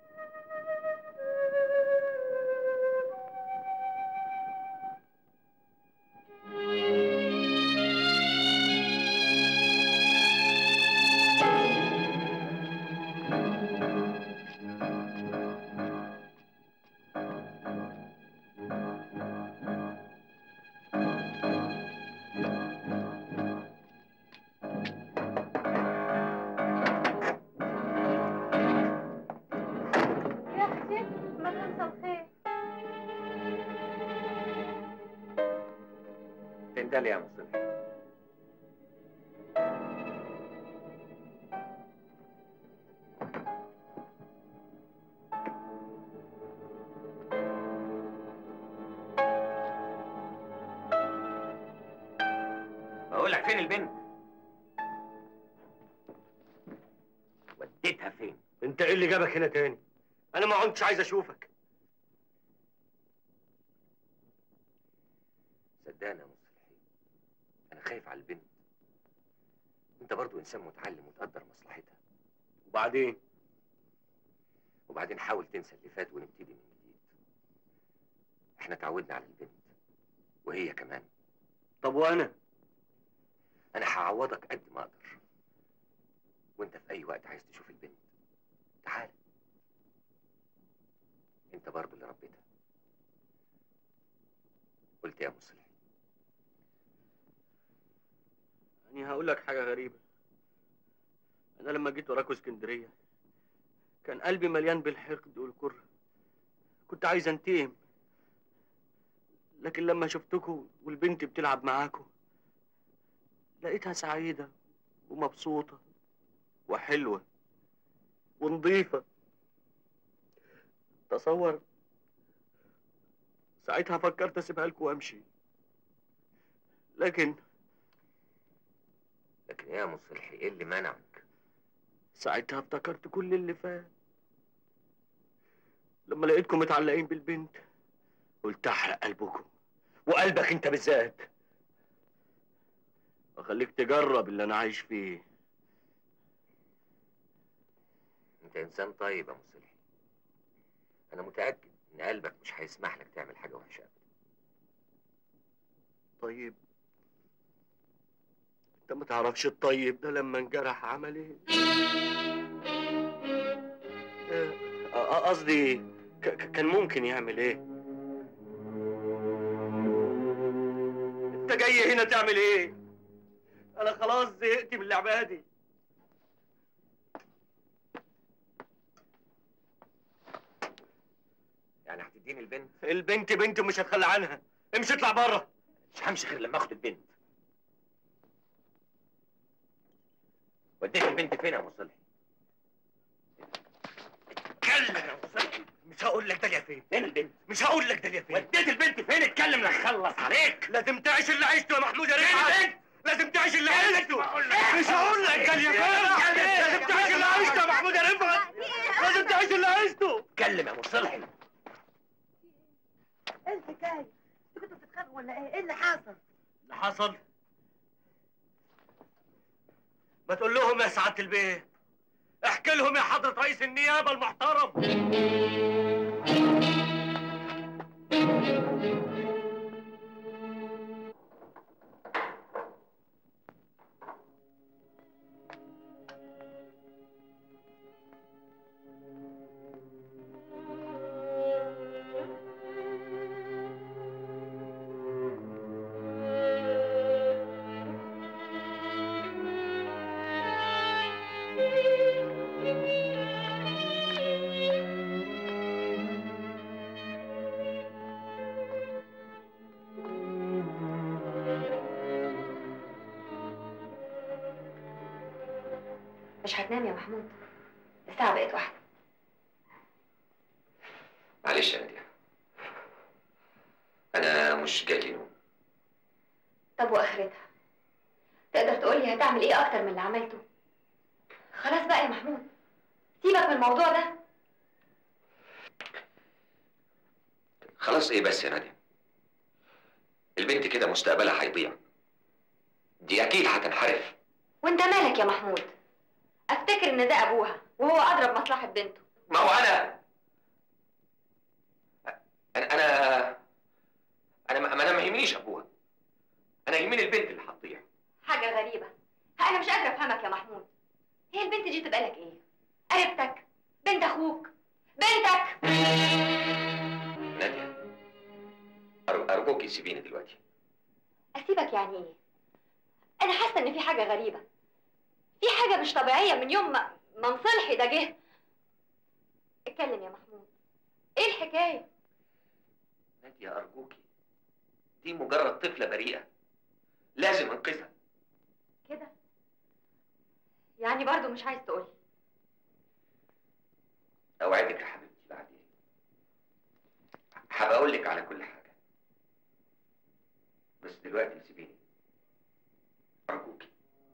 داليا يا مصطفى. بقول لك فين البنت؟ وديتها فين؟ انت ايه اللي جابك هنا تاني؟ انا ما كنتش عايز اشوفك. صدقني يا مصطفى، أنا خايف على البنت. أنت برضو إنسان متعلم وتقدر مصلحتها. وبعدين حاول تنسى اللي فات ونبتدي من جديد. إحنا اتعودنا على البنت وهي كمان. طب وأنا؟ أنا هعوضك قد ما أقدر. وأنت في أي وقت عايز تشوف البنت تعال. أنت برضو اللي ربيتها. قلت يا مصلحي. أنا هقول لك حاجة غريبة. أنا لما جيت وراكوا اسكندرية كان قلبي مليان بالحقد والكره. كنت عايز انتقم، لكن لما شفتكوا والبنت بتلعب معاكوا لقيتها سعيدة ومبسوطة وحلوة ونظيفة. تصور ساعتها فكرت اسيبها لكم وامشي، لكن ايه يا مصلحي؟ ايه اللي منعك؟ ساعتها افتكرت كل اللي فات. لما لقيتكم متعلقين بالبنت قلت احرق قلبكم وقلبك انت بالذات، اخليك تجرب اللي انا عايش فيه. انت انسان طيب يا مصلحي. انا متاكد ان قلبك مش هيسمح لك تعمل حاجه وحشه ابدا. طيب انت ما تعرفش الطيب ده لما انجرح عمل ايه؟ قصدي كان ممكن يعمل ايه؟ انت جاي هنا تعمل ايه؟ انا خلاص زهقت من اللعبه دي. يعني هتديني البنت؟ البنت بنت ومش هتخلى عنها. امشي اطلع بره. مش همشي غير لما اخد البنت. وديت البنت فين يا ابو صلحي؟ اتكلم يا ابو صلحي. مش هقول لك داليا فين. فين البنت؟ مش هقول لك داليا فين. وديت البنت فين؟ اتكلم لخلص عليك. لازم تعيش اللي عشته يا محمود يا رفعت. لازم تعيش اللي عشته. مش هقول لك داليا فين. لازم تعيش اللي عشته يا محمود يا رفعت. لازم تعيش اللي عشته. اتكلم يا ابو صلحي. ايه الحكايه؟ انتوا كنتوا بتتخانقوا ولا ايه؟ ايه اللي حصل؟ اللي حصل؟ ما تقول لهم يا سعاده البيت. احكي لهم يا حضره رئيس النيابه المحترم. مش هتنام يا محمود؟ الساعة بقت 1. معلش يا نادية، أنا مش جاي نوم. طب وآخرتها؟ تقدر تقولي هتعمل إيه أكتر من اللي عملته؟ خلاص بقى يا محمود، سيبك من الموضوع ده. خلاص إيه بس يا نادية؟ البنت كده مستقبلها هيضيع. دي أكيد هتنحرف. وأنت مالك يا محمود؟ أفتكر إن ده أبوها وهو أضرب مصلحة بنته. ما هو أنا ما يهمنيش أبوها. أنا يهمني البنت اللي هتضيع. حاجة غريبة، أنا مش قادرة أفهمك يا محمود. هي البنت دي تبقى لك إيه؟ قريبتك؟ بنت أخوك؟ بنتك؟ نادية، أرجوكي سيبيني دلوقتي. أسيبك يعني إيه؟ أنا حاسة إن في حاجة غريبة، في حاجة مش طبيعية من يوم ما مصلحي ده جه. اتكلم يا محمود، إيه الحكاية؟ نادية أرجوكي، دي مجرد طفلة بريئة، لازم أنقذها. كده؟ يعني برضو مش عايز تقولي؟ أوعدك يا حبيبتي بعدين هبقى أقول لك على كل حاجة، بس دلوقتي سيبيني أرجوكي.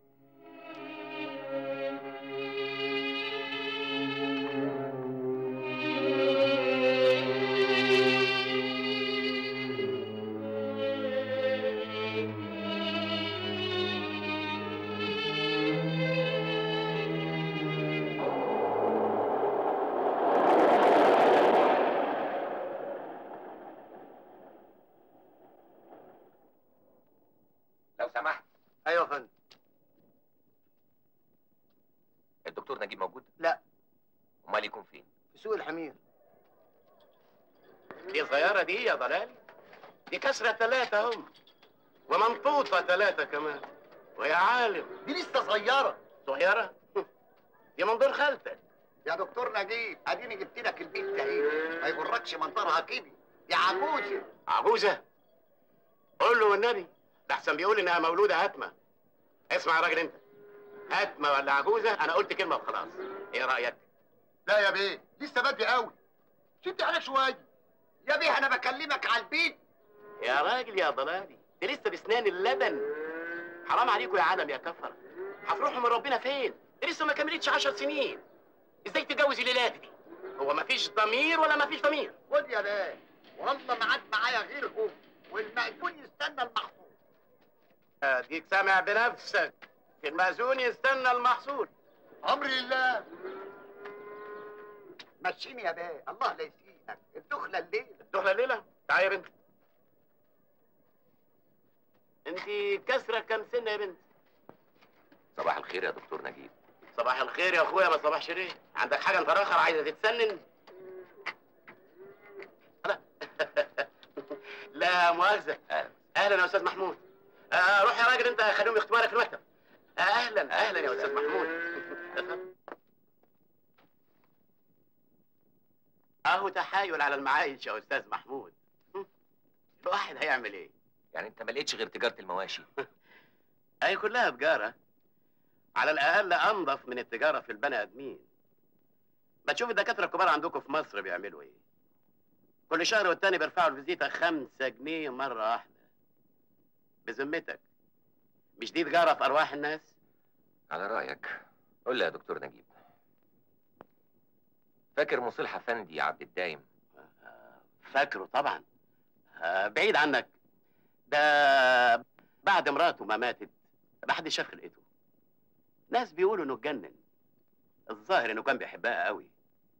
لو سمحت. ايوه يا فندم. الدكتور نجيب موجود؟ لا. امال يكون فين؟ في سوق الحمير. دي صغيرة دي يا ضلال، دي كسرة 3 هم، ومنطوطة 3 كمان، ويا عالم دي لسه صغيرة. صغيرة؟ دي من دور خالتك. يا دكتور نجيب، اديني جبت لك البنت اهي، ما يغركش منظرها كده، دي عجوزة. عجوزة؟ قول له والنبي، ده احسن بيقول انها مولودة هتمة. اسمع يا راجل انت، هتمة ولا عجوزة انا قلت كلمة وخلاص، ايه رأيك؟ لا يا بيه، لسه بدري قوي، شد عليك شوية. يا بيه انا بكلمك على البيت. يا راجل يا ضلالي، دي لسه بسنان اللبن. حرام عليكم يا عالم يا كفر، هتروحوا من ربنا فين؟ دي لسه ما كملتش 10 سنين. ازاي تتجوز الليلات دي؟ هو مفيش ضمير ولا مفيش ضمير؟ خد يا بيه، والله ما عاد معايا غيرهم، والمأذون يستنى المحصول. اديك سامع بنفسك، المأذون يستنى المحصول. امر لله. مشيني يا بيه، الله لا يسيئك، الدخلة الليلة. الدخلة الليلة؟ تعالي يا بنت. انت كسرة كام سنة يا بنت؟ صباح الخير يا دكتور نجيب. صباح الخير يا اخويا، ما صباحش ليه؟ عندك حاجة انت راخر عايزة تتسنن؟ لا لا مؤاخذة. اهلا يا استاذ محمود. روح يا راجل انت، خليهم يختموا لك في المكتب. اهلا يا استاذ محمود. اهو تحية تحايل على المعايش يا استاذ محمود. الواحد هيعمل ايه؟ يعني انت ما لقيتش غير تجاره المواشي؟ هي كلها تجاره، على الاقل انضف من التجاره في البني ادمين. ما تشوف الدكاتره الكبار عندكم في مصر بيعملوا ايه؟ كل شهر والتاني بيرفعوا الفيزيتا 5 جنيه مره واحده. بذمتك مش دي تجاره في ارواح الناس؟ على رايك. قول لي يا دكتور نجيب، فاكر مصلح افندي عبد الدايم؟ فاكره طبعا. بعيد عنك، ده بعد مراته ما ماتت ما حدش شاف خلقته. ناس بيقولوا انه اتجنن، الظاهر انه كان بيحبها قوي.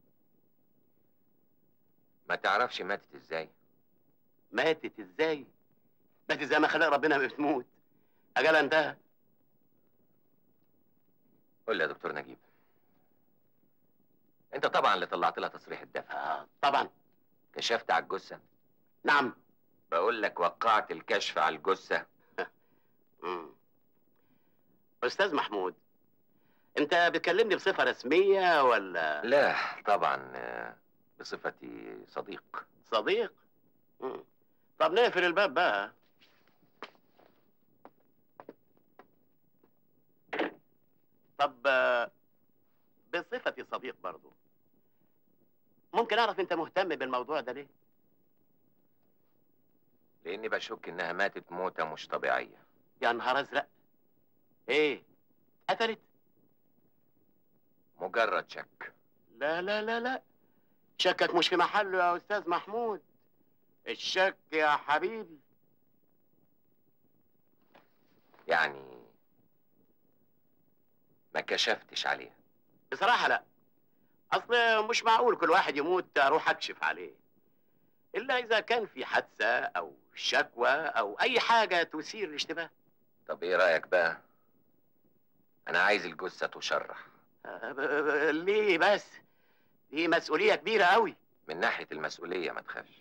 ما تعرفش ماتت ازاي؟ ماتت ازاي؟ ماتت زي ما خلق ربنا بتموت، اجالها انتهى. قول لي يا دكتور نجيب، انت طبعا اللي طلعت لها تصريح الدفع. طبعا. كشفت على الجثه؟ نعم. بقول لك وقعت الكشف على الجثه. استاذ محمود، انت بتكلمني بصفه رسميه ولا؟ لا طبعا، بصفتي صديق. صديق؟ طب نقفل الباب بقى. طب بصفتي صديق برضو، ممكن اعرف انت مهتم بالموضوع ده ليه؟ لاني بشك انها ماتت موته مش طبيعيه. يا نهار ازرق، ايه قتلت؟ مجرد شك. لا لا لا لا، شكك مش في محله يا استاذ محمود. الشك يا حبيبي يعني ما كشفتش عليها؟ بصراحه لا، اصل مش معقول كل واحد يموت اروح اكشف عليه، الا اذا كان في حادثه او شكوى او اي حاجه تثير الاشتباه. طب ايه رايك بقى؟ انا عايز الجثه تشرح. ليه بس؟ دي مسؤوليه كبيره قوي. من ناحيه المسؤوليه ما تخافش.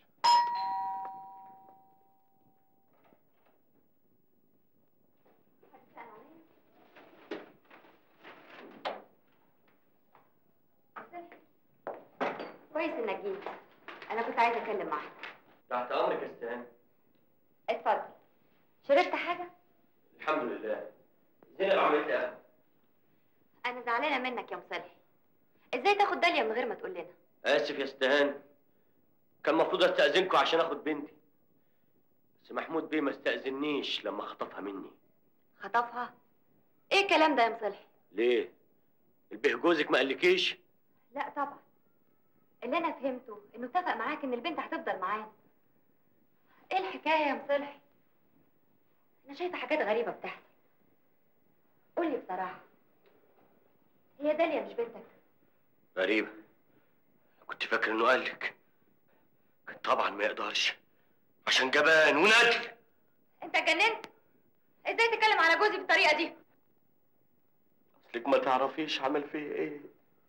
كويس انك جيت، انا كنت عايزه اتكلم معاك. تحت امرك يا استهان. اتفضل. شربت حاجه؟ الحمد لله. زينب عملت لي قهوه. انا زعلانه منك يا مصلحي، ازاي تاخد داليا من غير ما تقول لنا؟ اسف يا استهان، كان المفروض استاذنكم عشان اخد بنتي، بس محمود بيه ما استاذنيش لما خطفها مني. خطفها؟ ايه الكلام ده يا مصلحي؟ ليه؟ البيه جوزك ما قالكيش؟ لا طبعا، اللي انا فهمته انه اتفق معاك ان البنت هتفضل معانا. ايه الحكايه يا مصلحي؟ انا شايفه حاجات غريبه بتحصل. قولي بصراحه، هي داليا مش بنتك؟ غريبة، كنت فاكر انه قالك. طبعا ما يقدرش، عشان جبان وندل. انت اتجننت؟ ازاي تتكلم على جوزي بالطريقه دي؟ اصلك ما تعرفيش عمل فيا ايه.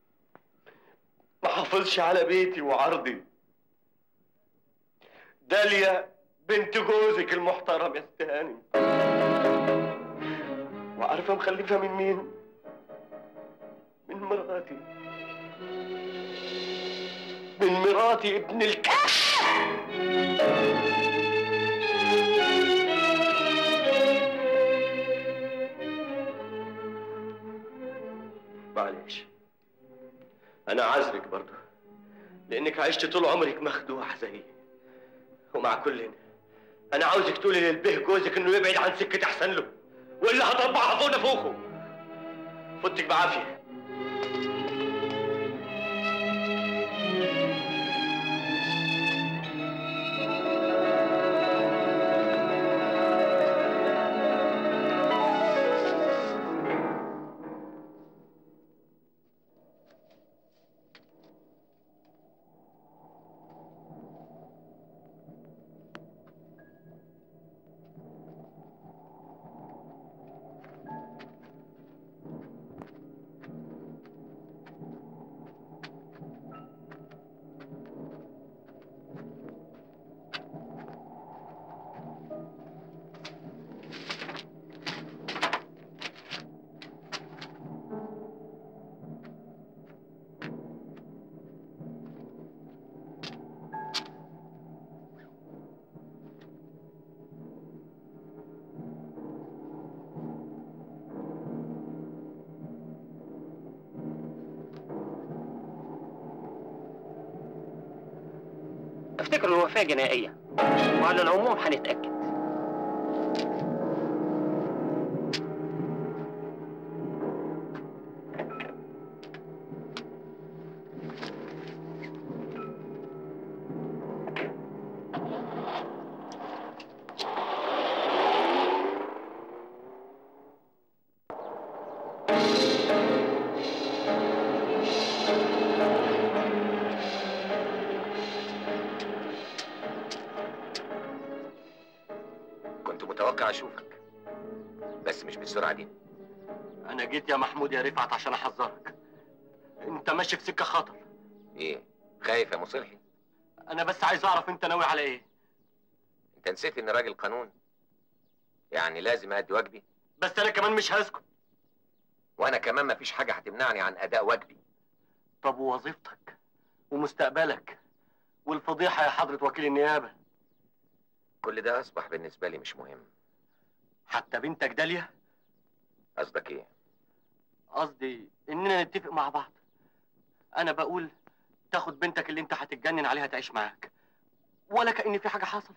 ما حافظش على بيتي وعرضي. داليا بنت جوزك المحترم يا استهاني، وعارفه مخلفه من مين؟ من مراتي، من مراتي ابن الكلب. معلش، انا عذرك برضو، لانك عشت طول عمرك مخدوع زيي. ومع كلنا انا عاوزك تقولي للبيه جوزك انه يبعد عن سكه احسن له، والا هطبعها فوق نافوخه. فوتك بعافيه. افتكر الوفاة جنائية، وعلى العموم هنتأكد. متوقع اشوفك، بس مش بالسرعه دي. انا جيت يا محمود يا رفعت عشان احذرك، انت ماشي في سكه خطر. ايه خايف يا مصلحي؟ انا بس عايز اعرف انت ناوي على ايه. انت نسيت اني راجل قانون، يعني لازم ادي واجبي. بس انا كمان مش هسكت. وانا كمان مفيش حاجه هتمنعني عن اداء واجبي. طب ووظيفتك ومستقبلك والفضيحه يا حضره وكيل النيابه؟ كل ده اصبح بالنسبه لي مش مهم. حتى بنتك داليا؟ قصدك ايه؟ قصدي اننا نتفق مع بعض. انا بقول تاخد بنتك اللي انت هتتجنن عليها تعيش معاك، ولا كأن في حاجه حصلت.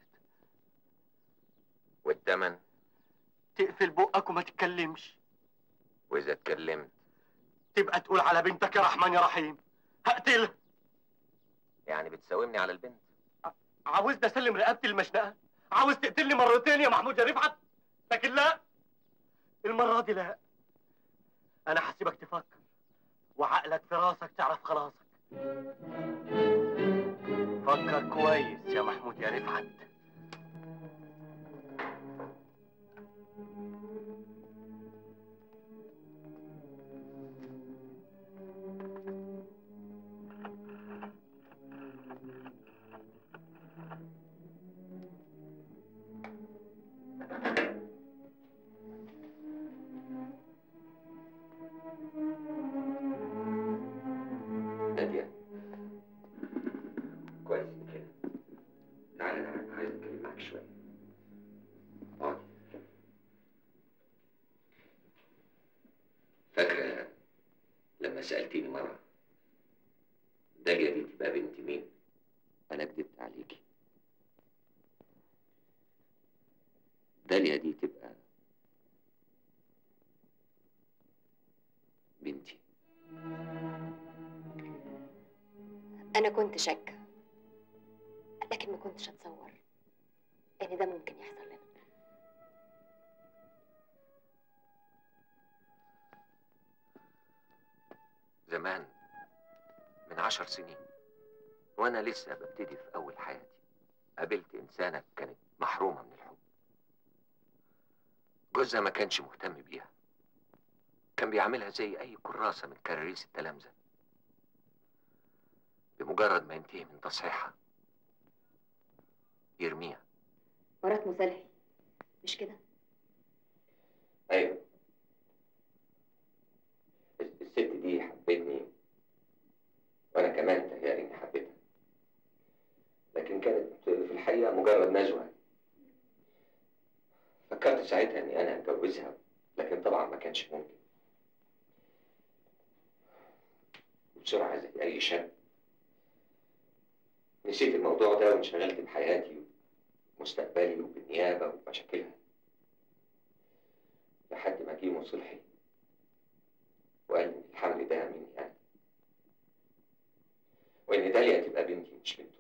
والتمن؟ تقفل بقك وما تتكلمش. واذا اتكلمت تبقى تقول على بنتك يا رحمن يا رحيم. هقتلها. يعني بتساومني على البنت؟ عاوزني اسلم رقبتي المشنقه؟ عاوز تقتلني مرتين يا محمود يا رفعت؟ لكن لا، المره دي لا. انا هسيبك تفكر وعقلك في راسك تعرف خلاصك. فكر كويس يا محمود يا رفعت. نادية كويس كده، تعالى انا عايز اتكلم معاك شويه. اقعد. فاكره لما سالتيني مره داليا دي تبقى بنت مين؟ انا كدبت عليكي. داليا دي تبقى بنتي. أنا كنت شاكة، لكن ما كنتش أتصور إن ده ممكن يحصل لنا. زمان من 10 سنين وأنا لسه ببتدي في أول حياتي قابلت إنسانة كانت محرومة من الحب. جوزها ما كانش مهتم بيها، كان بيعاملها زي أي كراسة من كراريس التلامذة. بمجرد ما ينتهي من تصحيحها يرميها. مرات مصالحي مش كده؟ ايوه، الست دي حبتني وانا كمان تهيألي اني حبيتها، لكن كانت في الحقيقه مجرد نزوه. فكرت ساعتها اني انا اتجوزها، لكن طبعا ما كانش ممكن. بسرعه زي اي شاب نسيت الموضوع ده وانشغلت بحياتي ومستقبلي وبالنيابة وبمشاكلها، لحد ما جه مصلحي وقال لي الحمل ده مني أنا، وإن داليا تبقى بنتي مش بنته.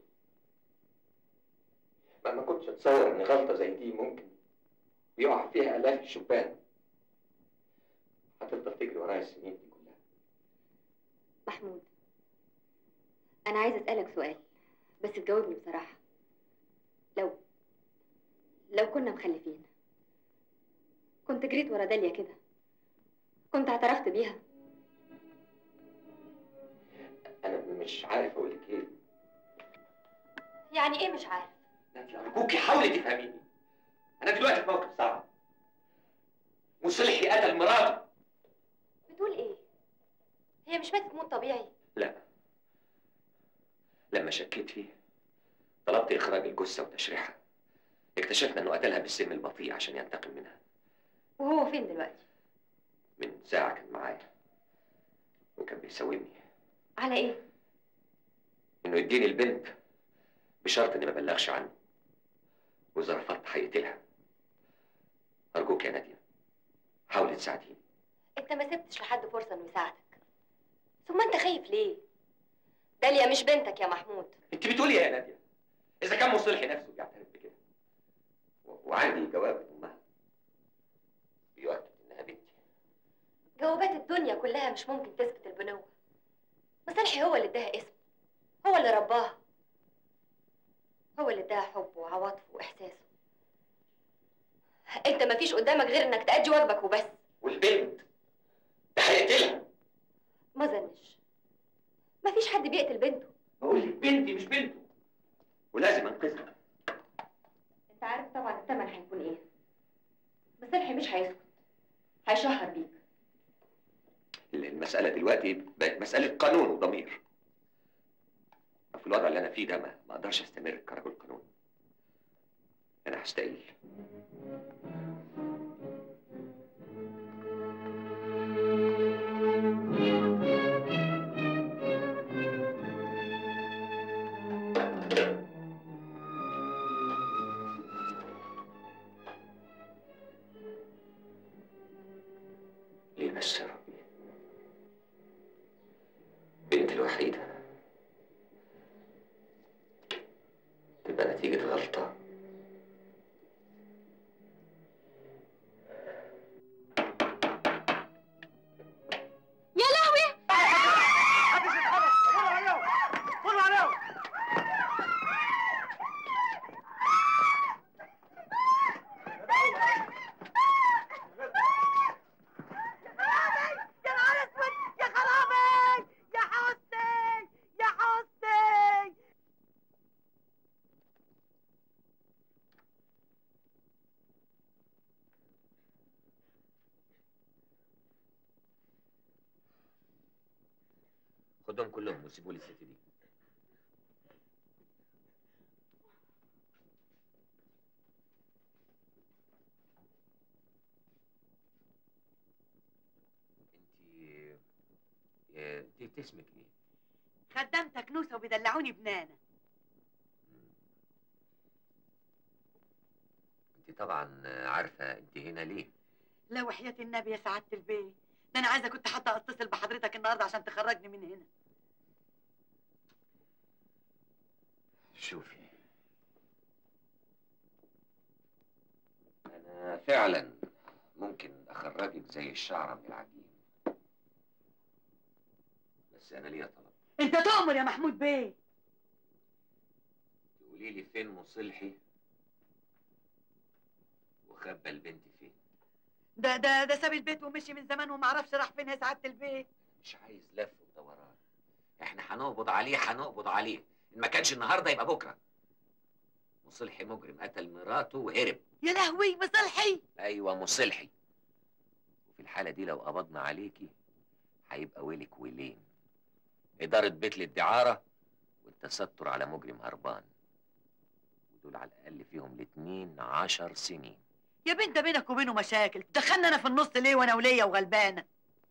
ما كنتش أتصور إن غلطة زي دي ممكن يقع فيها آلاف الشبان. هتفضل تجري ورايا السنين دي كلها. محمود، أنا عايزة أسألك سؤال بس تجاوبني بصراحة. لو كنا مخلفين كنت جريت ورا داليا كده؟ كنت اعترفت بيها؟ أنا مش عارف أقول لك إيه. يعني إيه مش عارف؟ أنت أرجوكي حاولي تفهميني. أنا دلوقتي في موقف صعب. مصلحي قتل مراته. بتقول إيه؟ هي مش ماتت موت طبيعي؟ لا، لما شكيت فيه طلبت إخراج الجثة وتشريحها. اكتشفنا إنه قتلها بالسم البطيء عشان ينتقم منها. وهو فين دلوقتي؟ من ساعة كان معايا وكان بيساومني. على إيه؟ إنه يديني البنت بشرط اني ما ابلغش عنه، واذا رفضت هيقتلها. ارجوك يا ناديه حاولي تساعديني. انت ما سبتش لحد فرصه انه يساعدك، ثم انت خايف ليه؟ داليا مش بنتك يا محمود. انت بتقولي يا ناديه اذا كان مصلحي نفسه بيعترف بكده وعندي جواب من امها بيؤكد انها بنتي. جوابات الدنيا كلها مش ممكن تثبت البنوه. مصلحي هو اللي اداها اسم، هو اللي رباها، هو اللي اداها حبه وعواطفه واحساسه. انت مفيش قدامك غير انك تأدي واجبك وبس. والبنت ده هيقتلها. ما ظنش، مفيش حد بيقتل بنته. بقول لك بنتي مش بنته ولازم انقذها. انت عارف طبعا الثمن هيكون ايه. مصلحي مش هيسكت، هيشهر بيك. المسألة دلوقتي بقت مسألة قانون وضمير. في الوضع اللي أنا فيه ده ما أقدرش أستمر كرجل قانون. أنا هستقيل. ليه بس يا ربي؟ بنتي الوحيدة تبقى نتيجة غلطة. يا لهوي! يا نهار اسود! يا خرابي! يا حسني! يا حسني! خدهم كلهم وسيبوا لي الست دي. انت اسمك ايه؟ خدمتك نوسه وبيدلعوني بنانه. انت طبعا عارفة انت هنا ليه؟ لا وحياة النبي يا سعادة البيه، ده انا عايزه كنت حتى اتصل بحضرتك النهارده عشان تخرجني من هنا. شوفي، أنا فعلا ممكن أخرجك زي الشعرة من العجين، بس أنا ليا طلب. انت تؤمر يا محمود بيه. تقولي لي فين مصلحي وخبى البنت فين. ده ساب البيت ومشي من زمان وما اعرفش راح فين يا سعادة البيه. مش عايز لف ودوران، احنا هنقبض عليه، إن ما كانش النهارده يبقى بكرة. مصلحي مجرم قتل مراته وهرب. يا لهوي مصلحي! أيوة مصلحي. وفي الحالة دي لو قبضنا عليكي هيبقى ويلك ويلين: إدارة بيت للدعارة والتستر على مجرم هربان، ودول على الأقل فيهم الاتنين 10 سنين. يا بنت بينك وبينه مشاكل، دخلنا انا في النص ليه وانا وليا وغلبانه؟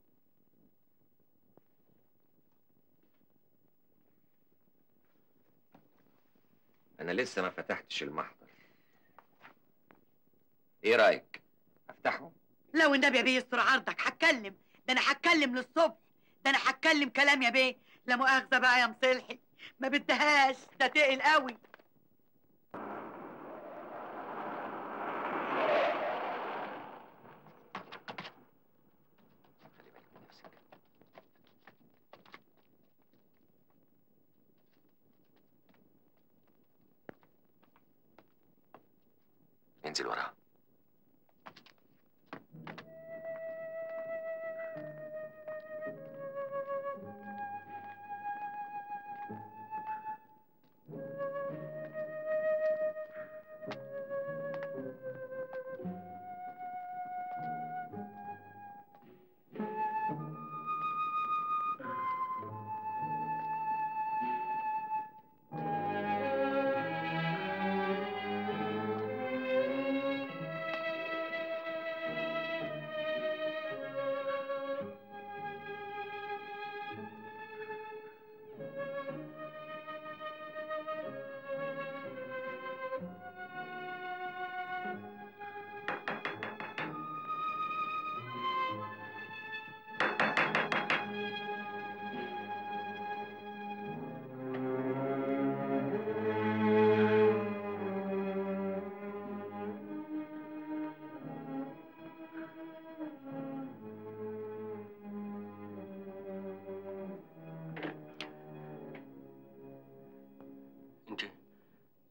أنا لسه ما فتحتش المحضر، إيه رأيك؟ أفتحه؟ لا والنبي يا بيه يستر عرضك، هتكلم، ده انا هتكلم للصبح، ده انا هتكلم كلام يا بيه. لا مؤاخذه بقى يا مصلحي، ما بدهاش، ده تقل قوي. انزل وراها.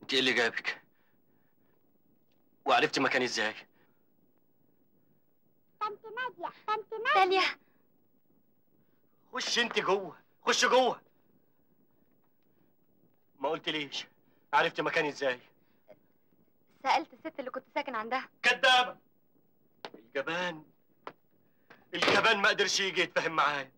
انت ايه اللي جابك؟ وعرفتي مكاني ازاي؟ طنط نادية، طنط داليا، خش انت جوه، خش جوه. ما قلت ليش؟ عرفتي مكاني ازاي؟ سألت الست اللي كنت ساكن عندها. كدابة. الجبان ما قدرش يجي يتفاهم معايا.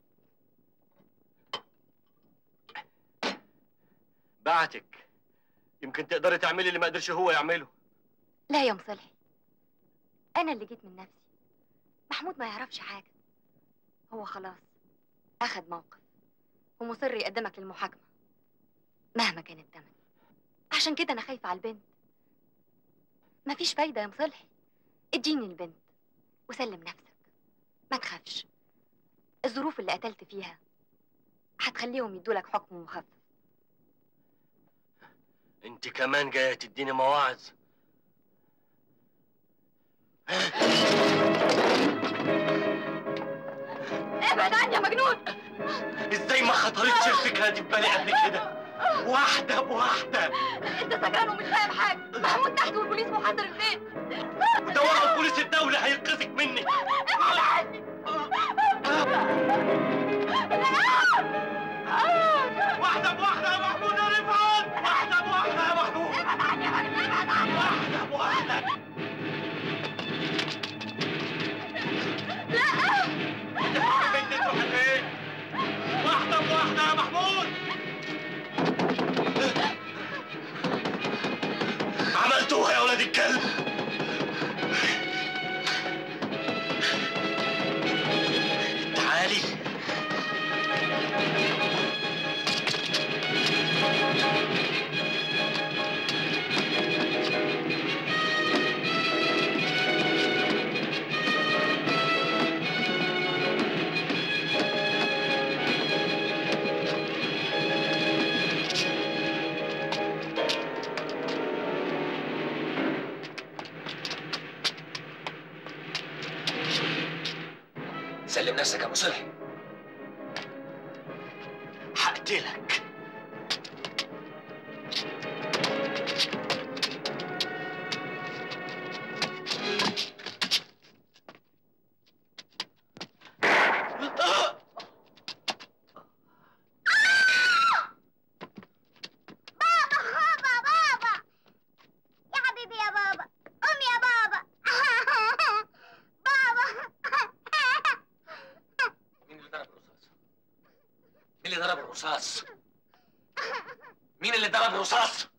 بعتك يمكن تقدري تعملي اللي ما قدرش هو يعمله. لا يا مصلحي، أنا اللي جيت من نفسي. محمود ما يعرفش حاجة، هو خلاص أخد موقف ومصر يقدمك للمحاكمة مهما كان الثمن. عشان كده أنا خايفة على البنت. مفيش فايدة يا مصلحي، اديني البنت وسلم نفسك، ما تخافش. الظروف اللي قتلت فيها هتخليهم يدولك حكم مخفف. انت كمان جايه تديني مواعظ؟ ابعد عني يا مجنون! ازاي ما خطرتش الفكره دي ببالي قبل كده؟ واحده بواحده. انت سكران ومش فاهم حاجه. محمود تحت والبوليس محاصر البيت. ودوروا البوليس الدولي هينقذك مني. ابعد عني! واحده بواحده يا محمود يا رفعت. واحده بواحده يا محمود. ابعد عني يا مجنون، ابعد عني! واحده بواحده. لا! انت تروحي فين؟ واحده بواحده يا محمود. عملتوها يا ولاد الكلب. تعالي. سلم نفسك يا مصلحي. هقتلك. مين اللي ضرب الرصاص؟